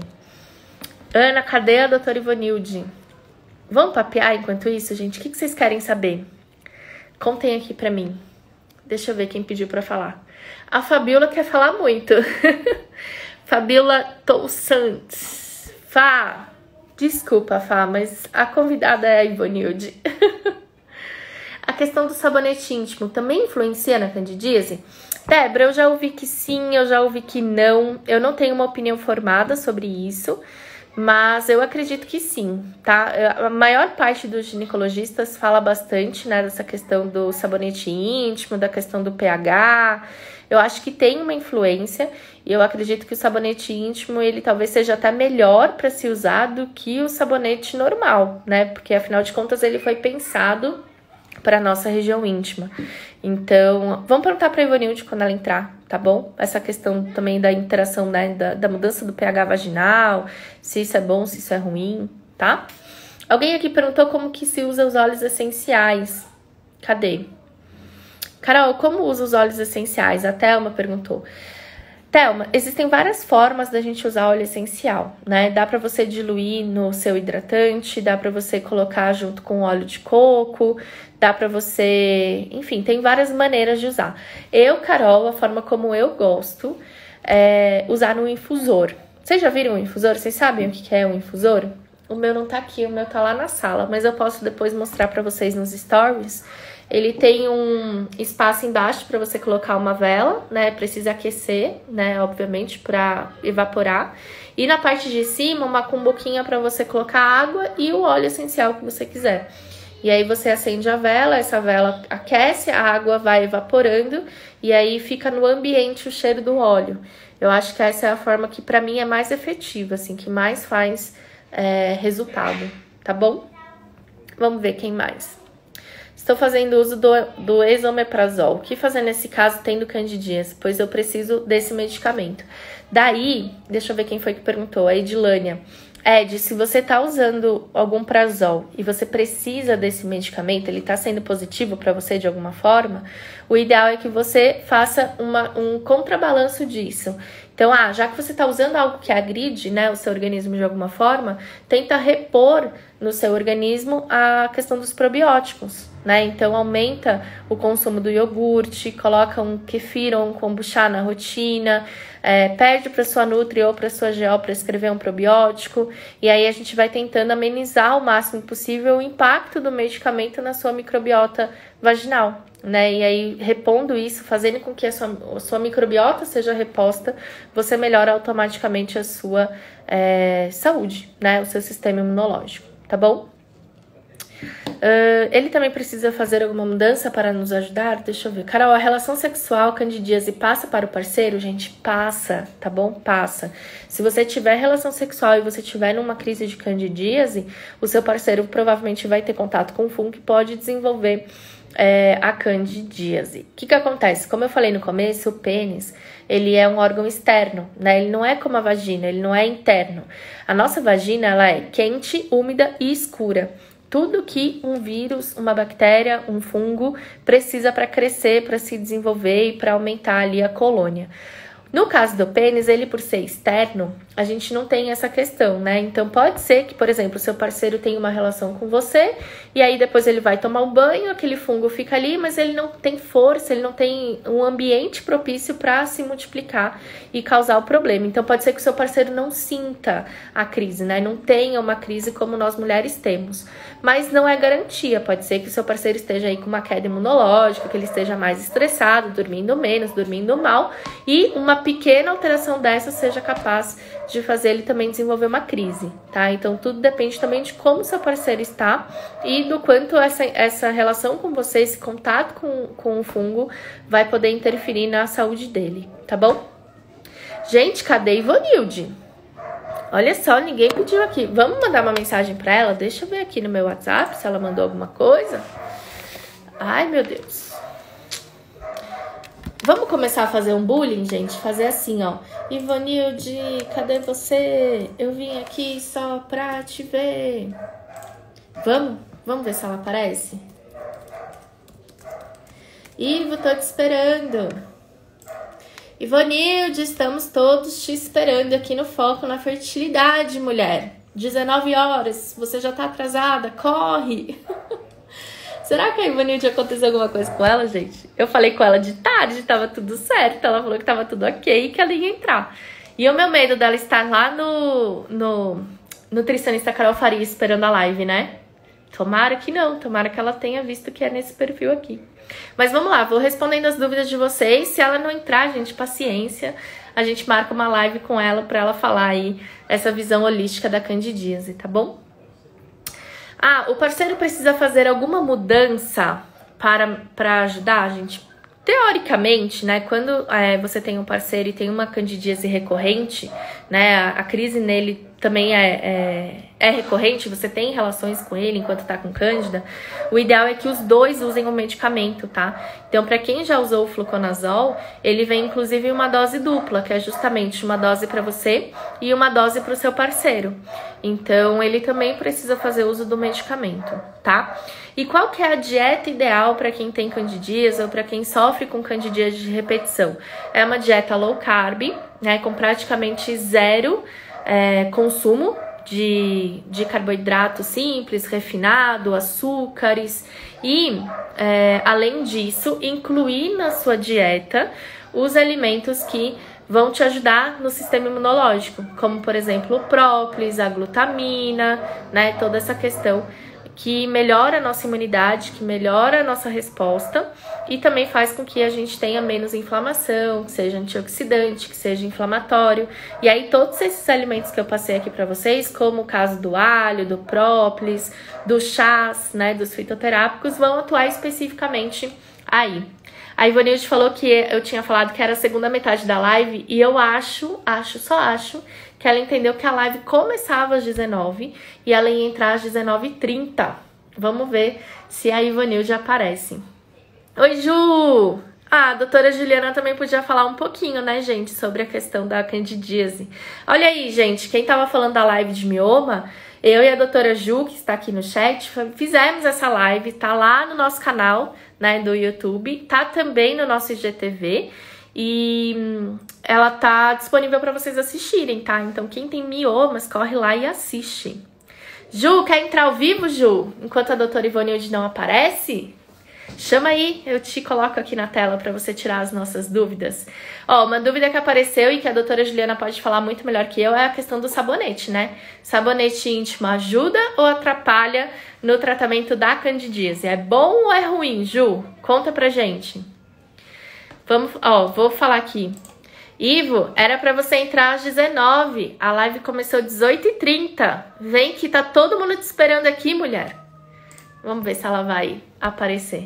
Ana, cadê a doutora Ivonilde? Vamos papear enquanto isso, gente? O que vocês querem saber? Contem aqui pra mim. Deixa eu ver quem pediu pra falar. A Fabiola quer falar muito. Fabiola Toussantes. Fá, desculpa, Fá, mas a convidada é a Ivonilde. A questão do sabonete íntimo também influencia na candidíase? Débora, eu já ouvi que sim, eu já ouvi que não. Eu não tenho uma opinião formada sobre isso, mas eu acredito que sim, tá? A maior parte dos ginecologistas fala bastante, né, dessa questão do sabonete íntimo, da questão do pH. Eu acho que tem uma influência e eu acredito que o sabonete íntimo, ele talvez seja até melhor para ser usado que o sabonete normal, né? Porque afinal de contas ele foi pensado para nossa região íntima. Então, vamos perguntar para a Ivonilde quando ela entrar, tá bom? Essa questão também da interação, né, da, da mudança do pH vaginal, se isso é bom, se isso é ruim, tá? Alguém aqui perguntou como que se usa os óleos essenciais. Cadê? Carol, como usa os óleos essenciais? A Thelma perguntou. Thelma, existem várias formas da gente usar óleo essencial, né? Dá pra você diluir no seu hidratante, dá pra você colocar junto com óleo de coco, dá pra você... Enfim, tem várias maneiras de usar. Eu, Carol, a forma como eu gosto é usar no infusor. Vocês já viram o infusor? Vocês sabem o que é um infusor? o meu não tá aqui, o meu tá lá na sala, mas eu posso depois mostrar pra vocês nos stories. Ele tem um espaço embaixo para você colocar uma vela, né? Precisa aquecer, né? Obviamente, para evaporar. E na parte de cima, uma cumbuquinha para você colocar água e o óleo essencial que você quiser. E aí você acende a vela, essa vela aquece, a água vai evaporando e aí fica no ambiente o cheiro do óleo. Eu acho que essa é a forma que para mim é mais efetiva, assim, que mais faz é, resultado, tá bom? Vamos ver quem mais. Estou fazendo uso do, do esomeprazol. O que fazer nesse caso tendo candidíase? Pois eu preciso desse medicamento. Daí, deixa eu ver quem foi que perguntou, a Edilânia. Ed, se você está usando algum prazol e você precisa desse medicamento, ele está sendo positivo para você de alguma forma, o ideal é que você faça uma, um contrabalanço disso. Então, ah, já que você está usando algo que agride, né, o seu organismo de alguma forma, tenta repor no seu organismo a questão dos probióticos, né? Então, aumenta o consumo do iogurte, coloca um kefir ou um kombucha na rotina, é, pede para sua Nutri ou para sua G O para escrever um probiótico, e aí a gente vai tentando amenizar ao máximo possível o impacto do medicamento na sua microbiota vaginal, né? E aí, repondo isso, fazendo com que a sua, a sua microbiota seja reposta, você melhora automaticamente a sua é, saúde, né? O seu sistema imunológico, tá bom? Uh, ele também precisa fazer alguma mudança para nos ajudar? Deixa eu ver. Carol, a relação sexual candidíase passa para o parceiro? Gente, passa, tá bom? Passa. Se você tiver relação sexual e você tiver numa crise de candidíase, o seu parceiro provavelmente vai ter contato com o fungo e pode desenvolver é, a candidíase. O que que acontece? Como eu falei no começo, o pênis, ele é um órgão externo, né? Ele não é como a vagina, ele não é interno. A nossa vagina, ela é quente, úmida e escura. Tudo que um vírus, uma bactéria, um fungo precisa para crescer, para se desenvolver e para aumentar ali a colônia. No caso do pênis, ele por ser externo, a gente não tem essa questão, né? Então pode ser que, por exemplo, o seu parceiro tenha uma relação com você e aí depois ele vai tomar um banho, aquele fungo fica ali, mas ele não tem força, ele não tem um ambiente propício para se multiplicar e causar o problema. Então pode ser que o seu parceiro não sinta a crise, né? Não tenha uma crise como nós mulheres temos. Mas não é garantia, pode ser que o seu parceiro esteja aí com uma queda imunológica, que ele esteja mais estressado, dormindo menos, dormindo mal, e uma pequena alteração dessa seja capaz de fazer ele também desenvolver uma crise, tá? Então tudo depende também de como seu parceiro está e do quanto essa, essa relação com você, esse contato com, com o fungo vai poder interferir na saúde dele, tá bom? Gente, cadê Ivonilde? Olha só, ninguém pediu aqui. Vamos mandar uma mensagem pra ela? Deixa eu ver aqui no meu WhatsApp se ela mandou alguma coisa. Ai, meu Deus. Vamos começar a fazer um bullying, gente? Fazer assim, ó. Ivonilde, cadê você? Eu vim aqui só pra te ver. Vamos? Vamos ver se ela aparece? Ivo, tô te esperando. Ivonilde, estamos todos te esperando aqui no Foco na Fertilidade, mulher. dezenove horas, você já tá atrasada, corre! Será que a Ivonilde aconteceu alguma coisa com ela, gente? Eu falei com ela de tarde, tava tudo certo, ela falou que tava tudo ok e que ela ia entrar. E o meu medo dela estar lá no, no nutricionista Carol Faria esperando a live, né? Tomara que não, tomara que ela tenha visto que é nesse perfil aqui. Mas vamos lá, vou respondendo as dúvidas de vocês. Se ela não entrar, gente, paciência. A gente marca uma live com ela para ela falar aí essa visão holística da candidíase, tá bom? Ah, o parceiro precisa fazer alguma mudança para, para ajudar, gente? Teoricamente, né, quando é, você tem um parceiro e tem uma candidíase recorrente, né, a, a crise nele também é, é, é recorrente, você tem relações com ele enquanto tá com cândida, o ideal é que os dois usem o medicamento, tá? Então, para quem já usou o fluconazol, ele vem inclusive em uma dose dupla, que é justamente uma dose para você e uma dose para o seu parceiro. Então, ele também precisa fazer uso do medicamento, tá? E qual que é a dieta ideal para quem tem candidíase ou para quem sofre com candidíase de repetição? É uma dieta low carb, né, com praticamente zero é, consumo de, de carboidrato simples, refinado, açúcares e, é, além disso, incluir na sua dieta os alimentos que vão te ajudar no sistema imunológico, como por exemplo o própolis, a glutamina, né, toda essa questão que melhora a nossa imunidade, que melhora a nossa resposta e também faz com que a gente tenha menos inflamação, que seja antioxidante, que seja inflamatório. E aí todos esses alimentos que eu passei aqui para vocês, como o caso do alho, do própolis, dos chás, né, dos fitoterápicos, vão atuar especificamente aí. A Ivonilde falou que eu tinha falado que era a segunda metade da live e eu acho, acho, só acho, que ela entendeu que a live começava às dezenove e ela ia entrar às dezenove e trinta. Vamos ver se a Ivonilde aparece. Oi, Ju! Ah, a doutora Juliana também podia falar um pouquinho, né, gente, sobre a questão da candidíase. Olha aí, gente, quem tava falando da live de mioma, eu e a doutora Ju, que está aqui no chat, fizemos essa live, tá lá no nosso canal, né, do YouTube, tá também no nosso I G T V e hum, ela tá disponível para vocês assistirem, tá? Então quem tem miomas, corre lá e assiste. Ju, quer entrar ao vivo, Ju? Enquanto a doutora Ivonilde não aparece? Chama aí, eu te coloco aqui na tela para você tirar as nossas dúvidas. Ó, uma dúvida que apareceu e que a doutora Juliana pode falar muito melhor que eu é a questão do sabonete, né? Sabonete íntimo ajuda ou atrapalha no tratamento da candidíase? É bom ou é ruim, Ju? Conta pra gente. Vamos, ó, vou falar aqui. Ivo, era para você entrar às dezenove. A live começou às dezoito e trinta. Vem que tá todo mundo te esperando aqui, mulher. Vamos ver se ela vai aparecer.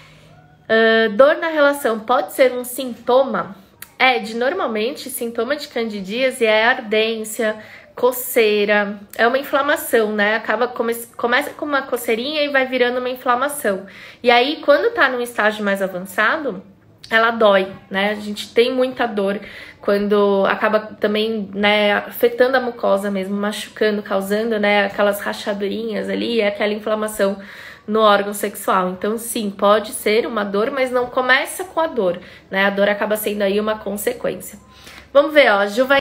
Uh, dor na relação pode ser um sintoma? Ed, normalmente, sintoma de candidíase é ardência, coceira, é uma inflamação, né? Acaba come começa com uma coceirinha e vai virando uma inflamação. E aí, quando tá num estágio mais avançado, ela dói, né? A gente tem muita dor quando acaba também, né, afetando a mucosa mesmo, machucando, causando, né, aquelas rachadurinhas ali, aquela inflamação no órgão sexual. Então, sim, pode ser uma dor, mas não começa com a dor, né? A dor acaba sendo aí uma consequência. Vamos ver, ó, Ju vai...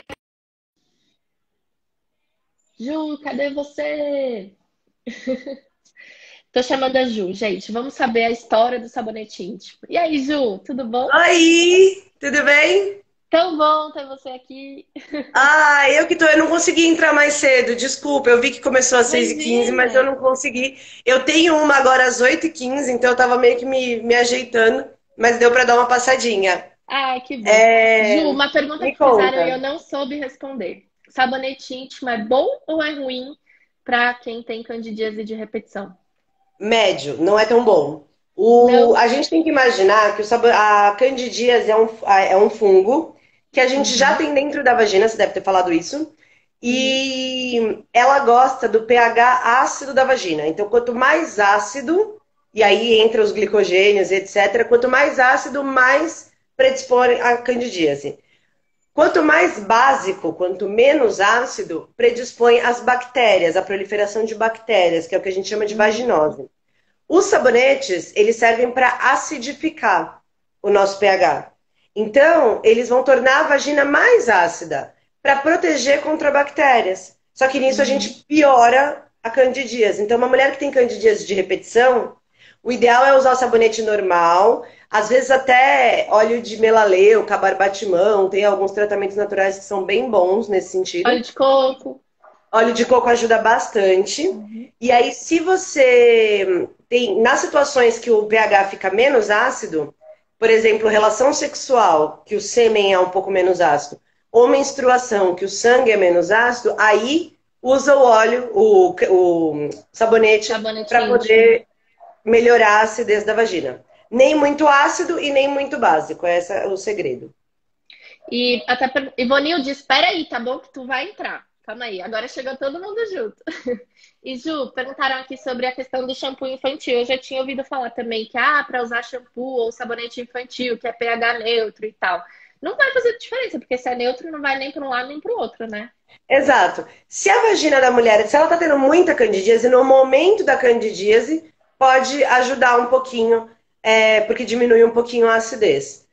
Ju, cadê você? Tô chamando a Ju, gente. Vamos saber a história do sabonete íntimo. E aí, Ju, tudo bom?
Oi, tudo bem?
Tão bom ter você aqui.
Ah, eu que tô, eu não consegui entrar mais cedo, desculpa, eu vi que começou às seis e quinze, mas eu não consegui. Eu tenho uma agora às oito e quinze, então eu tava meio que me, me ajeitando, mas deu pra dar uma passadinha.
Ai, que bom.
É...
Ju, uma pergunta
Me
que fizeram
conta.
e eu não soube responder. Sabonete íntimo é bom ou é ruim pra quem tem candidíase de repetição?
Médio, não é tão bom. O,
Não?
a gente tem que imaginar que o sabo- a candidíase é um, é um fungo que a gente já
Uhum.
tem dentro da vagina, você deve ter falado isso.
Uhum.
E ela gosta do pH ácido da vagina. Então, quanto mais ácido, e aí entra os glicogênios, etcétera, quanto mais ácido, mais predispõe a candidíase. Quanto mais básico, quanto menos ácido, predispõe as bactérias, a proliferação de bactérias, que é o que a gente chama de
Uhum.
vaginose. Os sabonetes, eles servem para acidificar o nosso pH. Então, eles vão tornar a vagina mais ácida para proteger contra bactérias. Só que nisso a
Uhum.
gente piora a candidíase. Então, uma mulher que tem candidíase de repetição, o ideal é usar o sabonete normal, às vezes até óleo de melaleuca, barbatimão, tem alguns tratamentos naturais que são bem bons nesse
Óleo
sentido.
de coco.
Óleo de coco ajuda bastante.
Uhum.
E aí, se você tem, nas situações que o pH fica menos ácido, por exemplo, relação sexual, que o sêmen é um pouco menos ácido, ou menstruação, que o sangue é menos ácido, aí usa o óleo, o, o sabonete,
Sabonete
para
íntimo.
poder melhorar a acidez da vagina. Nem muito ácido e nem muito básico, esse é o segredo.
E até per... Ivonilde, espera aí, tá bom? Que tu vai entrar. Calma aí, agora chegou todo mundo junto. E Ju, perguntaram aqui sobre a questão do shampoo infantil. Eu já tinha ouvido falar também que, ah, para usar shampoo ou sabonete infantil, que é pH neutro e tal. Não vai fazer diferença, porque se é neutro, não vai nem para um lado nem para o outro, né?
Exato. Se a vagina da mulher, se ela tá tendo muita candidíase, no momento da candidíase, pode ajudar um pouquinho, é, porque diminui um pouquinho a acidez.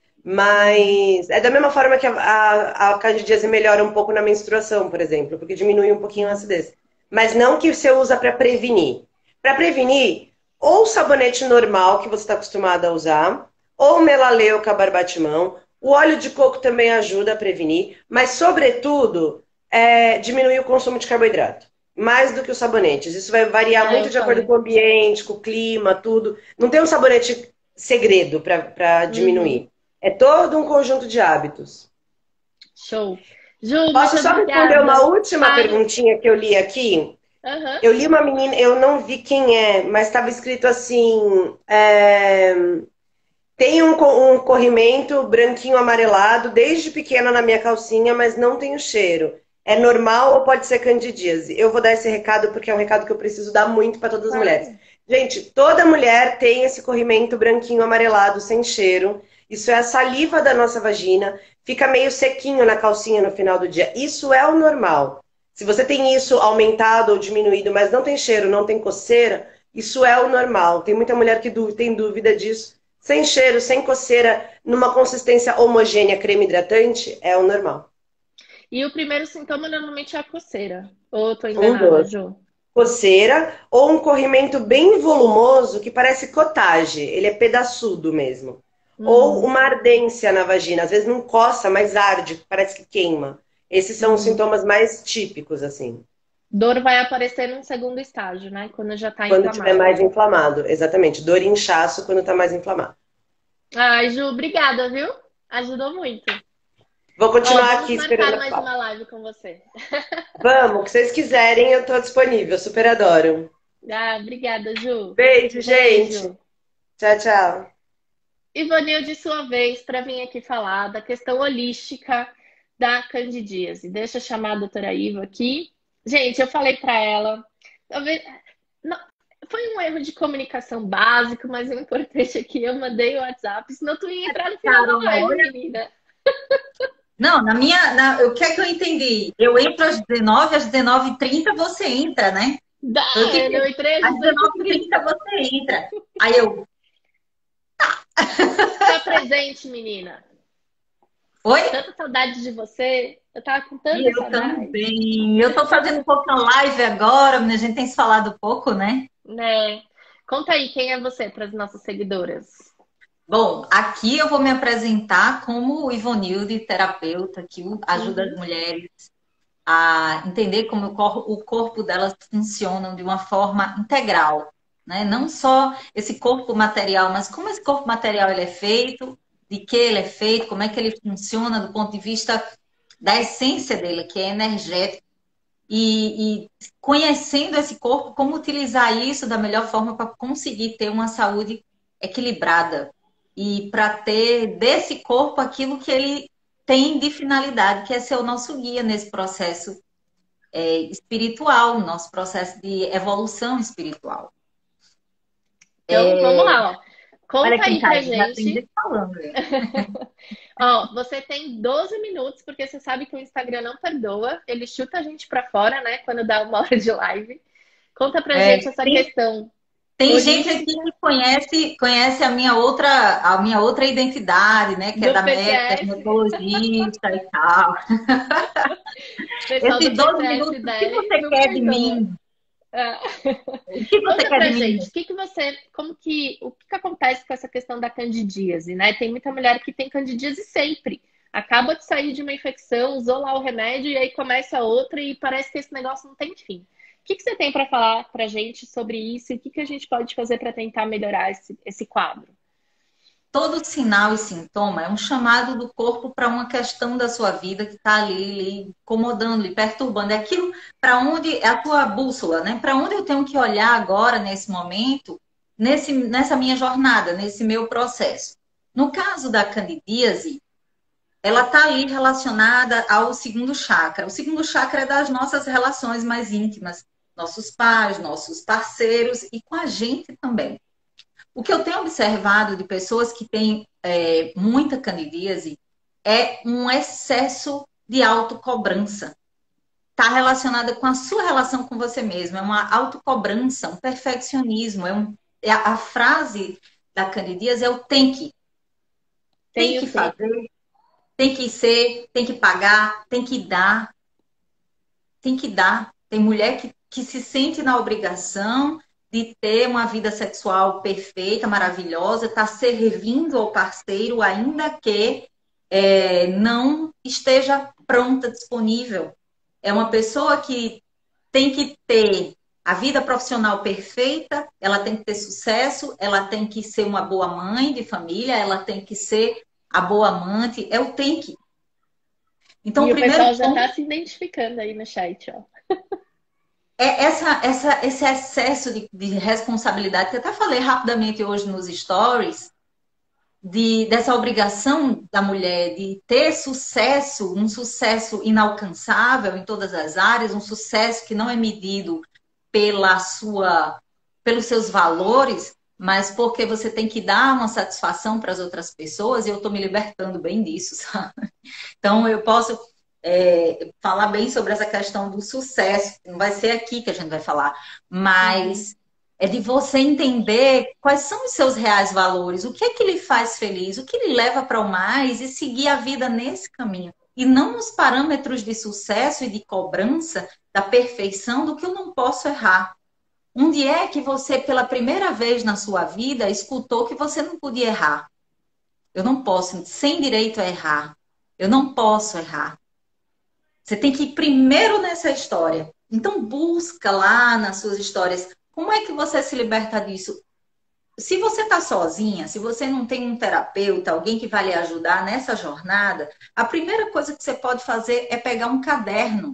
Mas é da mesma forma que a, a, a candidíase melhora um pouco na menstruação, por exemplo, porque diminui um pouquinho a acidez. Mas não que você usa para prevenir. Para prevenir, ou sabonete normal que você está acostumado a usar, ou melaleuca, barbatimão, O óleo de coco também ajuda a prevenir, mas, sobretudo, é, diminuir o consumo de carboidrato. Mais do que os sabonetes. Isso vai variar
Ah,
muito
eu
de acordo
falei.
com o ambiente, com o clima, tudo. Não tem um sabonete segredo para
Uhum.
diminuir. É todo um conjunto de hábitos.
Show. Ju, muito
Posso só responder uma
obrigada.
última
Claro.
perguntinha que eu li aqui?
Aham.
Eu li uma menina, eu não vi quem é, mas estava escrito assim: é, tem um, co- um corrimento branquinho amarelado desde pequena na minha calcinha, mas não tenho cheiro. É normal ou pode ser candidíase? Eu vou dar esse recado porque é um recado que eu preciso dar muito para todas as mulheres.
Claro.
Gente, toda mulher tem esse corrimento branquinho amarelado sem cheiro. Isso é a saliva da nossa vagina. Fica meio sequinho na calcinha no final do dia. Isso é o normal. Se você tem isso aumentado ou diminuído, mas não tem cheiro, não tem coceira, isso é o normal. Tem muita mulher que dú- tem dúvida disso. Sem cheiro, sem coceira, numa consistência homogênea, creme hidratante, é o normal.
E o primeiro sintoma normalmente é a coceira. Ou eu tô
Um
enganada,
doce.
Ju?
Coceira ou um corrimento bem volumoso que parece cottage, ele é pedaçudo mesmo. Ou
Uhum.
uma ardência na vagina, às vezes não coça, mas arde, parece que queima. Esses são os
Uhum.
sintomas mais típicos, assim,
Dor vai aparecer num segundo estágio, né? Quando já tá
quando estiver mais
inflamado.
inflamado. Exatamente, dor e inchaço quando está mais inflamado.
Ai, Ju, obrigada, viu? Ajudou muito.
Vou
Ó,
continuar
vamos
aqui esperando
marcar
a
mais
Paula.
uma live com você.
Vamos, o que vocês quiserem, eu estou disponível, super adoro.
Ah, obrigada, Ju.
Beijo, gente.
Beijo.
Tchau, tchau.
Ivanil, de sua vez, para vir aqui falar da questão holística da candidíase. Deixa eu chamar a doutora Iva aqui. Gente, eu falei para ela, talvez não, foi um erro de comunicação básico, mas o importante é que eu mandei o WhatsApp, senão tu ia entrar no final da
Carol,
live,
olha.
menina.
Não, na minha. Na, o que é que eu entendi? Eu entro às dezenove, às dezenove e trinta você entra, né?
Dá,
Foi o que
eu
entendi.
entrei às
Às
dezoito e
dezenove e trinta
trinta.
você entra. Aí eu.
Tá presente, menina.
Oi?
Tanta saudade de você. Eu tava com
E
tanta
eu
saudade,
também. Eu tô fazendo um pouco a live agora, a gente tem se falado pouco, né?
né? Conta aí, quem é você para as nossas seguidoras?
Bom, aqui eu vou me apresentar como Ivonilde, terapeuta, que ajuda as
Uhum.
mulheres a entender como o cor- o corpo delas funciona de uma forma integral, né? Não só esse corpo material, mas como esse corpo material ele é feito, de que ele é feito, como é que ele funciona do ponto de vista da essência dele, que é energético, e, e conhecendo esse corpo, como utilizar isso da melhor forma para conseguir ter uma saúde equilibrada e para ter desse corpo aquilo que ele tem de finalidade, que é ser o nosso guia nesse processo é, espiritual, nosso processo de evolução espiritual.
Então, vamos lá, ó.
Olha
Conta
quem
aí
tá
pra
aí, já tem
gente.
gente falando. Né?
Ó, você tem doze minutos, porque você sabe que o Instagram não perdoa. Ele chuta a gente pra fora, né? Quando dá uma hora de live. Conta pra
É,
gente essa
tem,
questão
tem gente aqui
holística
que conhece, conhece a minha outra, a minha outra identidade, né? Que é
do
da médica,
P C F.
ginecologista e tal.
O pessoal do
Esses doze
P C F
minutos, o que
dez
você
não
quer de
perdoa.
mim?
É.
O que você
Conta
quer de
pra
mim?
gente, o que que você, como que, o que que acontece com essa questão da candidíase, né? Tem muita mulher que tem candidíase sempre. Acaba de sair de uma infecção, usou lá o remédio e aí começa outra e parece que esse negócio não tem fim. O que que você tem para falar pra gente sobre isso e o que que a gente pode fazer para tentar melhorar esse, esse quadro?
Todo sinal e sintoma é um chamado do corpo para uma questão da sua vida que está ali lhe incomodando, lhe perturbando. É aquilo para onde é a tua bússola, né? Para onde eu tenho que olhar agora, nesse momento, nesse, nessa minha jornada, nesse meu processo. No caso da candidíase, ela está ali relacionada ao segundo chakra. O segundo chakra é das nossas relações mais íntimas, nossos pais, nossos parceiros e com a gente também. O que eu tenho observado de pessoas que têm é, muita candidíase é um excesso de autocobrança. Está relacionada com a sua relação com você mesmo. É uma autocobrança, um perfeccionismo. É um, é a, a frase da candidíase é o tem que. Tem
Tenho
que
que.
fazer, tem que ser, tem que pagar, tem que dar, tem que dar. Tem mulher que, que se sente na obrigação de ter uma vida sexual perfeita, maravilhosa, está servindo ao parceiro, ainda que é, não esteja pronta, disponível. É uma pessoa que tem que ter a vida profissional perfeita, ela tem que ter sucesso, ela tem que ser uma boa mãe de família, ela tem que ser a boa amante, é o tem que. Então,
E
o
o pessoal
primeiro
já
ponto
tá se identificando aí no chat, ó.
é essa, essa, esse excesso de, de responsabilidade, que eu até falei rapidamente hoje nos stories, de, dessa obrigação da mulher de ter sucesso, um sucesso inalcançável em todas as áreas, um sucesso que não é medido pela sua, pelos seus valores, mas porque você tem que dar uma satisfação para as outras pessoas, e eu estou me libertando bem disso, sabe? Então, eu posso é, falar bem sobre essa questão do sucesso. Não vai ser aqui que a gente vai falar, mas é de você entender quais são os seus reais valores, o que é que lhe faz feliz, o que lhe leva para o mais e seguir a vida nesse caminho. E não nos parâmetros de sucesso e de cobrança da perfeição do que eu não posso errar. Onde é que você, pela primeira vez na sua vida, escutou que você não podia errar? Eu não posso, sem direito a errar. Eu não posso errar. Você tem que ir primeiro nessa história. Então, busca lá nas suas histórias. Como é que você se liberta disso? Se você está sozinha, se você não tem um terapeuta, alguém que vai lhe ajudar nessa jornada, a primeira coisa que você pode fazer é pegar um caderno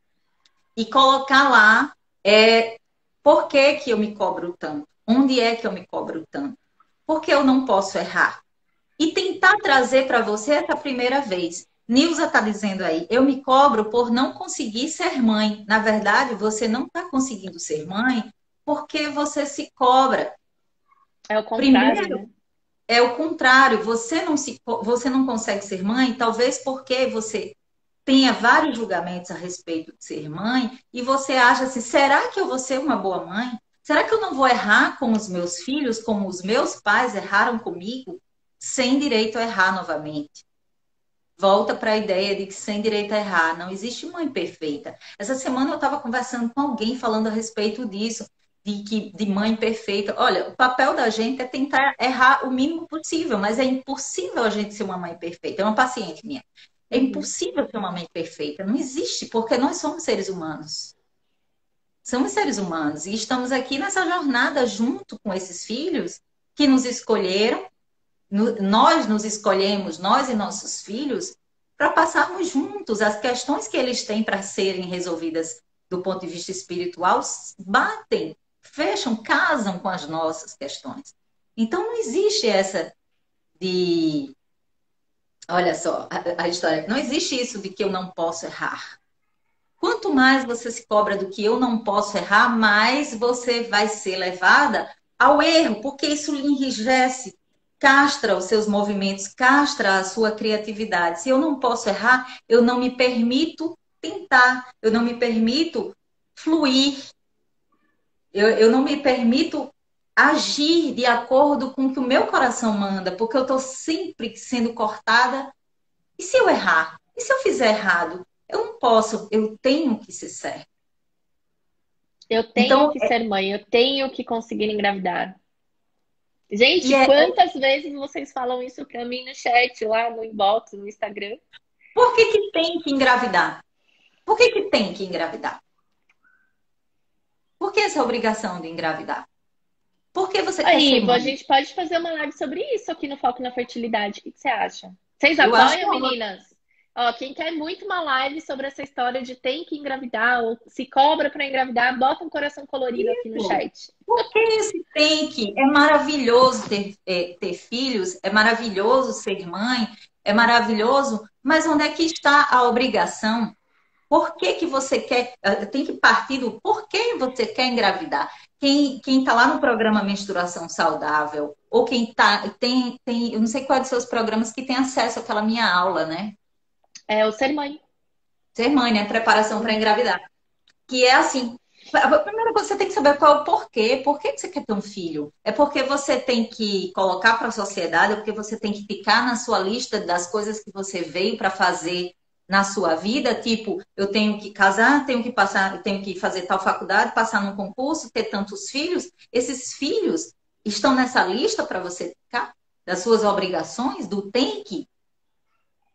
e colocar lá é, por que que eu me cobro tanto? Onde é que eu me cobro tanto? Por que eu não posso errar? E tentar trazer para você essa primeira vez. Nilza está dizendo aí, eu me cobro por não conseguir ser mãe. Na verdade, você não está conseguindo ser mãe porque você se cobra.
É o contrário,
Primeiro,
né?
é o contrário. Você não, se, você não consegue ser mãe, talvez porque você tenha vários julgamentos a respeito de ser mãe e você acha assim, será que eu vou ser uma boa mãe? Será que eu não vou errar com os meus filhos como os meus pais erraram comigo? Sem direito a errar novamente. Volta para a ideia de que sem direito a errar, não existe mãe perfeita. Essa semana eu estava conversando com alguém falando a respeito disso, de que de mãe perfeita. Olha, o papel da gente é tentar errar o mínimo possível, mas é impossível a gente ser uma mãe perfeita. É uma paciente minha. É
Uhum.
impossível ser uma mãe perfeita. Não existe, porque nós somos seres humanos. Somos seres humanos e estamos aqui nessa jornada junto com esses filhos que nos escolheram. Nós nos escolhemos, nós e nossos filhos, para passarmos juntos. As questões que eles têm para serem resolvidas do ponto de vista espiritual batem, fecham, casam com as nossas questões. Então não existe essa de... Olha só a, a história. Não existe isso de que eu não posso errar. Quanto mais você se cobra do que eu não posso errar, mais você vai ser levada ao erro, porque isso lhe enrijece, castra os seus movimentos, castra a sua criatividade. Se eu não posso errar, eu não me permito tentar, eu não me permito fluir, eu, eu não me permito agir de acordo com o que o meu coração manda, porque eu estou sempre sendo cortada. E se eu errar? E se eu fizer errado? Eu não posso, eu tenho que ser certa.
Eu tenho
Então,
que ser mãe, eu tenho que conseguir engravidar. Gente,
é,
quantas vezes vocês falam isso pra mim no chat, lá no inbox, no Instagram?
por que que tem que engravidar? Por que que tem que engravidar? Por que essa obrigação de engravidar? Por que você quer
Aí,
ser
Ivo, a
mãe?
gente pode fazer uma live sobre isso aqui no Foco na Fertilidade. O que que você acha? Vocês
Eu acho
apoiam,
que
meninas? Ó, quem quer muito uma live sobre essa história de tem que engravidar ou se cobra pra engravidar, bota um coração colorido aqui no chat.
Por que esse tem que? É maravilhoso ter, é, ter filhos, é maravilhoso ser mãe, é maravilhoso, mas onde é que está a obrigação? Por que que você quer, tem que partir do porquê você quer engravidar? Quem quem está lá no programa Menstruação Saudável, ou quem tá, tem, tem, eu não sei qual é dos seus programas que tem acesso àquela minha aula, né?
É o ser mãe.
Ser mãe, né? Preparação para engravidar. Que é assim, a primeira coisa você tem que saber qual é o porquê. Por que você quer ter um filho? É porque você tem que colocar para a sociedade, é porque você tem que ficar na sua lista das coisas que você veio para fazer na sua vida, tipo, eu tenho que casar, tenho que passar, tenho que fazer tal faculdade, passar num concurso, ter tantos filhos. Esses filhos estão nessa lista para você ficar? Das suas obrigações, do tem que?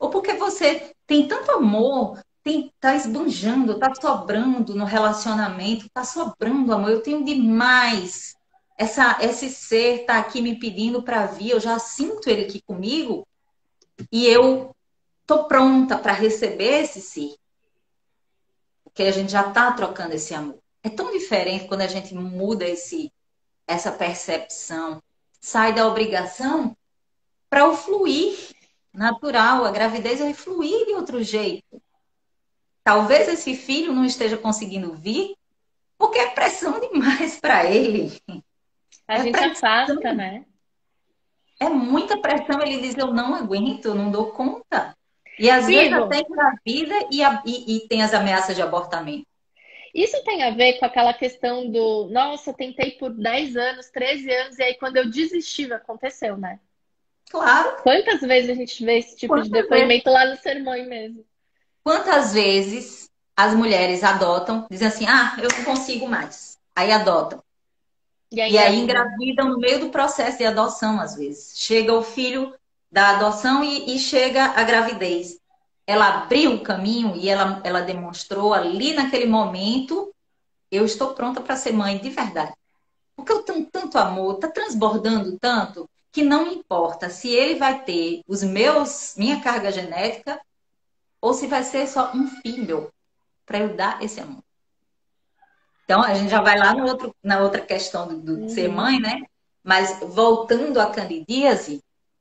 ou porque você tem tanto amor, tem, tá esbanjando, tá sobrando no relacionamento, tá sobrando amor, eu tenho demais. Essa, esse ser tá aqui me pedindo para vir, eu já sinto ele aqui comigo e eu tô pronta para receber esse ser, porque a gente já tá trocando esse amor. É tão diferente quando a gente muda esse, essa percepção, sai da obrigação para o fluir natural. A gravidez vai fluir de outro jeito. Talvez esse filho não esteja conseguindo vir porque é pressão demais para ele.
A
É
gente
pressão,
afasta, né?
é muita pressão. Ele diz, eu não aguento, eu não dou conta. E às vezes
Ivo,
até engravida e, a- e, e tem as ameaças de abortamento.
isso tem a ver com aquela questão do, nossa, tentei por dez anos, treze anos, e aí quando eu desisti, aconteceu, né?
Claro,
Quantas vezes a gente vê esse tipo de
quantas vezes,
depoimento lá no sermão mesmo?
quantas vezes as mulheres adotam, dizem assim, ah, eu não consigo mais. Aí adotam.
E aí
E aí
engravida.
engravidam no meio do processo de adoção, às vezes. Chega o filho da adoção e, e chega a gravidez. Ela abriu o caminho e ela, ela demonstrou ali naquele momento, eu estou pronta para ser mãe de verdade. Porque eu tenho tanto amor, está transbordando tanto, que não importa se ele vai ter os meus, minha carga genética, ou se vai ser só um filho para eu dar esse amor. Então, a gente já vai lá no outro, na outra questão do, do ser
Uhum.
mãe, né? Mas voltando à candidíase,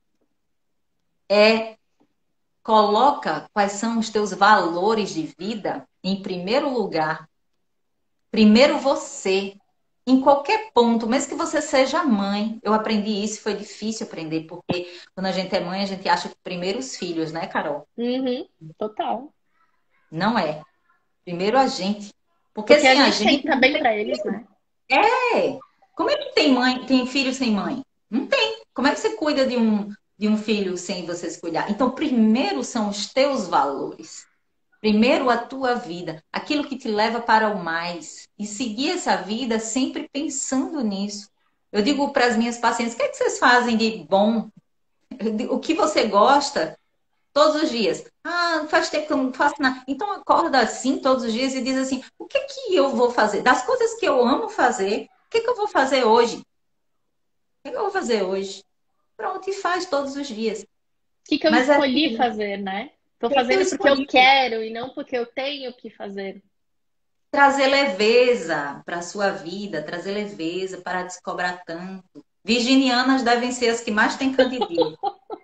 é coloca quais são os teus valores de vida em primeiro lugar. Primeiro você, em qualquer ponto, mesmo que você seja mãe. Eu aprendi isso, foi difícil aprender, porque quando a gente é mãe, a gente acha que primeiro os filhos, né, Carol?
Uhum. Total.
Não é. Primeiro a gente. Porque
Porque a
sem a
gente tem que
gente,
estar
não
bem
tem
pra eles,
filho.
né?
É. Como é que tem mãe, tem filho sem mãe? Não tem. Como é que você cuida de um, de um filho sem você se cuidar? Então, primeiro são os teus valores. Primeiro a tua vida, aquilo que te leva para o mais. E seguir essa vida sempre pensando nisso. Eu digo para as minhas pacientes, o que é que vocês fazem de bom? O que você gosta todos os dias? Ah, faz tempo que eu não faço nada. Então acorda assim todos os dias e diz assim, o que que eu vou fazer? Das coisas que eu amo fazer, o que que eu vou fazer hoje? O que que eu vou fazer hoje? Pronto, e faz todos os dias.
O que que eu
Mas é
escolhi
assim,
fazer, né? Tô
o que que eu
fazendo porque eu
escolhi?
quero e não porque eu tenho que fazer.
Trazer leveza para a sua vida, trazer leveza para descobrir tanto. Virginianas devem ser as que mais têm candidíase.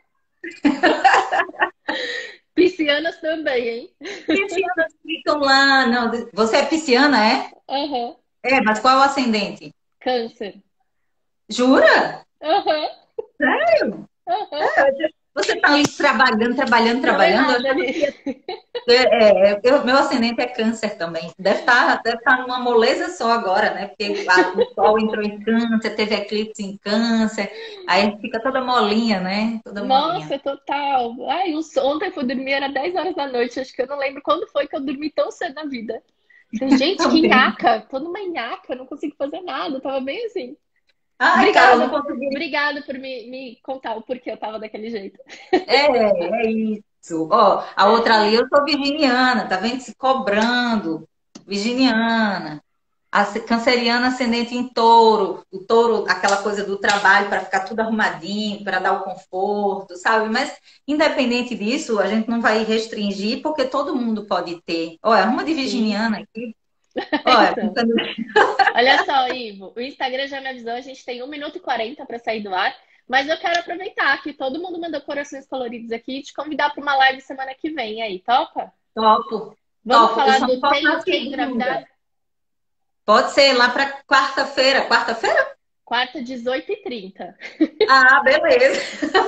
Piscianas também, hein?
Piscianas ficam lá, não. Você é pisciana, é?
Aham.
É, mas qual é o ascendente?
Câncer.
Jura?
Aham.
Sério?
Aham.
Você está ali trabalhando, trabalhando,
Deu
trabalhando. Eu
errado
achava
ali.
que ia É, é, eu- meu ascendente é câncer também. Deve estar, deve estar numa moleza só agora, né? Porque a- o sol entrou em câncer, teve eclipse em câncer, aí a gente fica toda molinha, né? Toda molinha.
Nossa, total. Ai, o so- ontem eu fui dormir, era dez horas da noite. Acho que eu não lembro quando foi que eu dormi tão cedo na vida. Falei, gente, que
Também.
nhaca. Tô numa nhaca, não consigo fazer nada. Eu tava bem assim.
Ai, Carol, não
Obrigada,
consegui.
obrigada por me, me contar o porquê eu tava daquele jeito.
É, é isso. Ó, a outra ali, eu sou virginiana, tá vendo? Se cobrando. Virginiana. A ce- canceriana ascendente em touro. O touro, aquela coisa do trabalho para ficar tudo arrumadinho, para dar o conforto, sabe? Mas, independente disso, a gente não vai restringir, porque todo mundo pode ter. Olha, uma de
Sim.
virginiana aqui. Olha,
Então, olha só, Ivo, o Instagram já me avisou, a gente tem um minuto e quarenta para sair do ar, mas eu quero aproveitar que todo mundo mandou corações coloridos aqui e te convidar para uma live semana que vem aí, topa?
topo,
Vamos
topo. Eu
falar
só não
do
posso
tenho
na
que engravidar?
segunda. Pode ser lá para quarta-feira. Quarta-feira?
Quarta, dezoito e trinta.
Ah, beleza.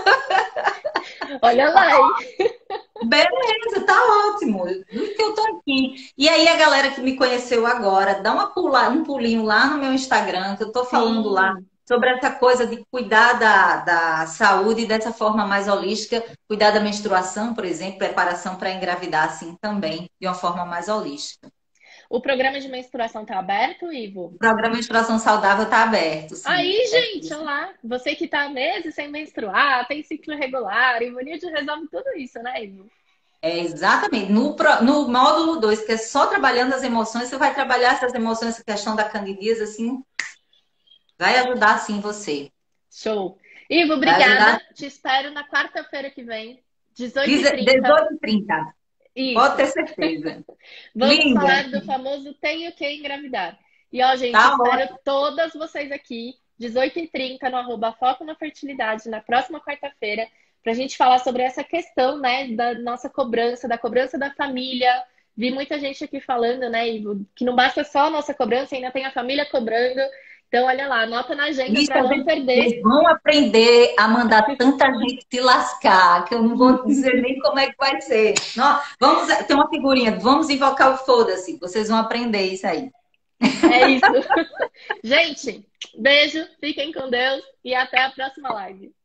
Olha lá, hein?
Beleza, tá ótimo. Por que eu tô aqui. E aí, a galera que me conheceu agora, dá uma pula, um pulinho lá no meu Instagram, que eu tô falando lá
Sim,
sobre essa coisa de cuidar da, da saúde dessa forma mais holística, cuidar da menstruação, por exemplo, preparação para engravidar, assim também, de uma forma mais holística.
O programa de menstruação tá aberto, Ivo?
O programa de menstruação saudável está aberto, sim.
Aí, gente, olha lá. Você que tá meses sem menstruar, tem ciclo irregular, Ivonilde resolve tudo isso, né, Ivo?
É, exatamente. No, pro- no módulo dois, que é só trabalhando as emoções, você vai trabalhar essas emoções, essa questão da candidíase, assim, vai ajudar, sim, você.
Show. Ivo,
Vai
obrigada.
ajudar.
Te espero na quarta-feira que vem, dezoito e trinta.
dezoito e trinta. Pode ter
Isso.
certeza.
Vamos
Linda.
falar do famoso tenho que engravidar. E, ó, gente,
Tá
espero
ótimo.
todas vocês aqui, dezoito e trinta, no arroba Foco na Fertilidade, na próxima quarta-feira, pra gente falar sobre essa questão, né, da nossa cobrança, da cobrança da família. Vi muita gente aqui falando, né, Ivo, que não basta só a nossa cobrança, ainda tem a família cobrando. Então, olha lá, anota na agenda
Isso,
para não perder.
vocês vão aprender a mandar tanta gente se lascar, que eu não vou dizer nem como é que vai ser. Não, vamos, tem uma figurinha, vamos invocar o foda-se. Vocês vão aprender isso aí.
É isso. Gente, beijo, fiquem com Deus e até a próxima live.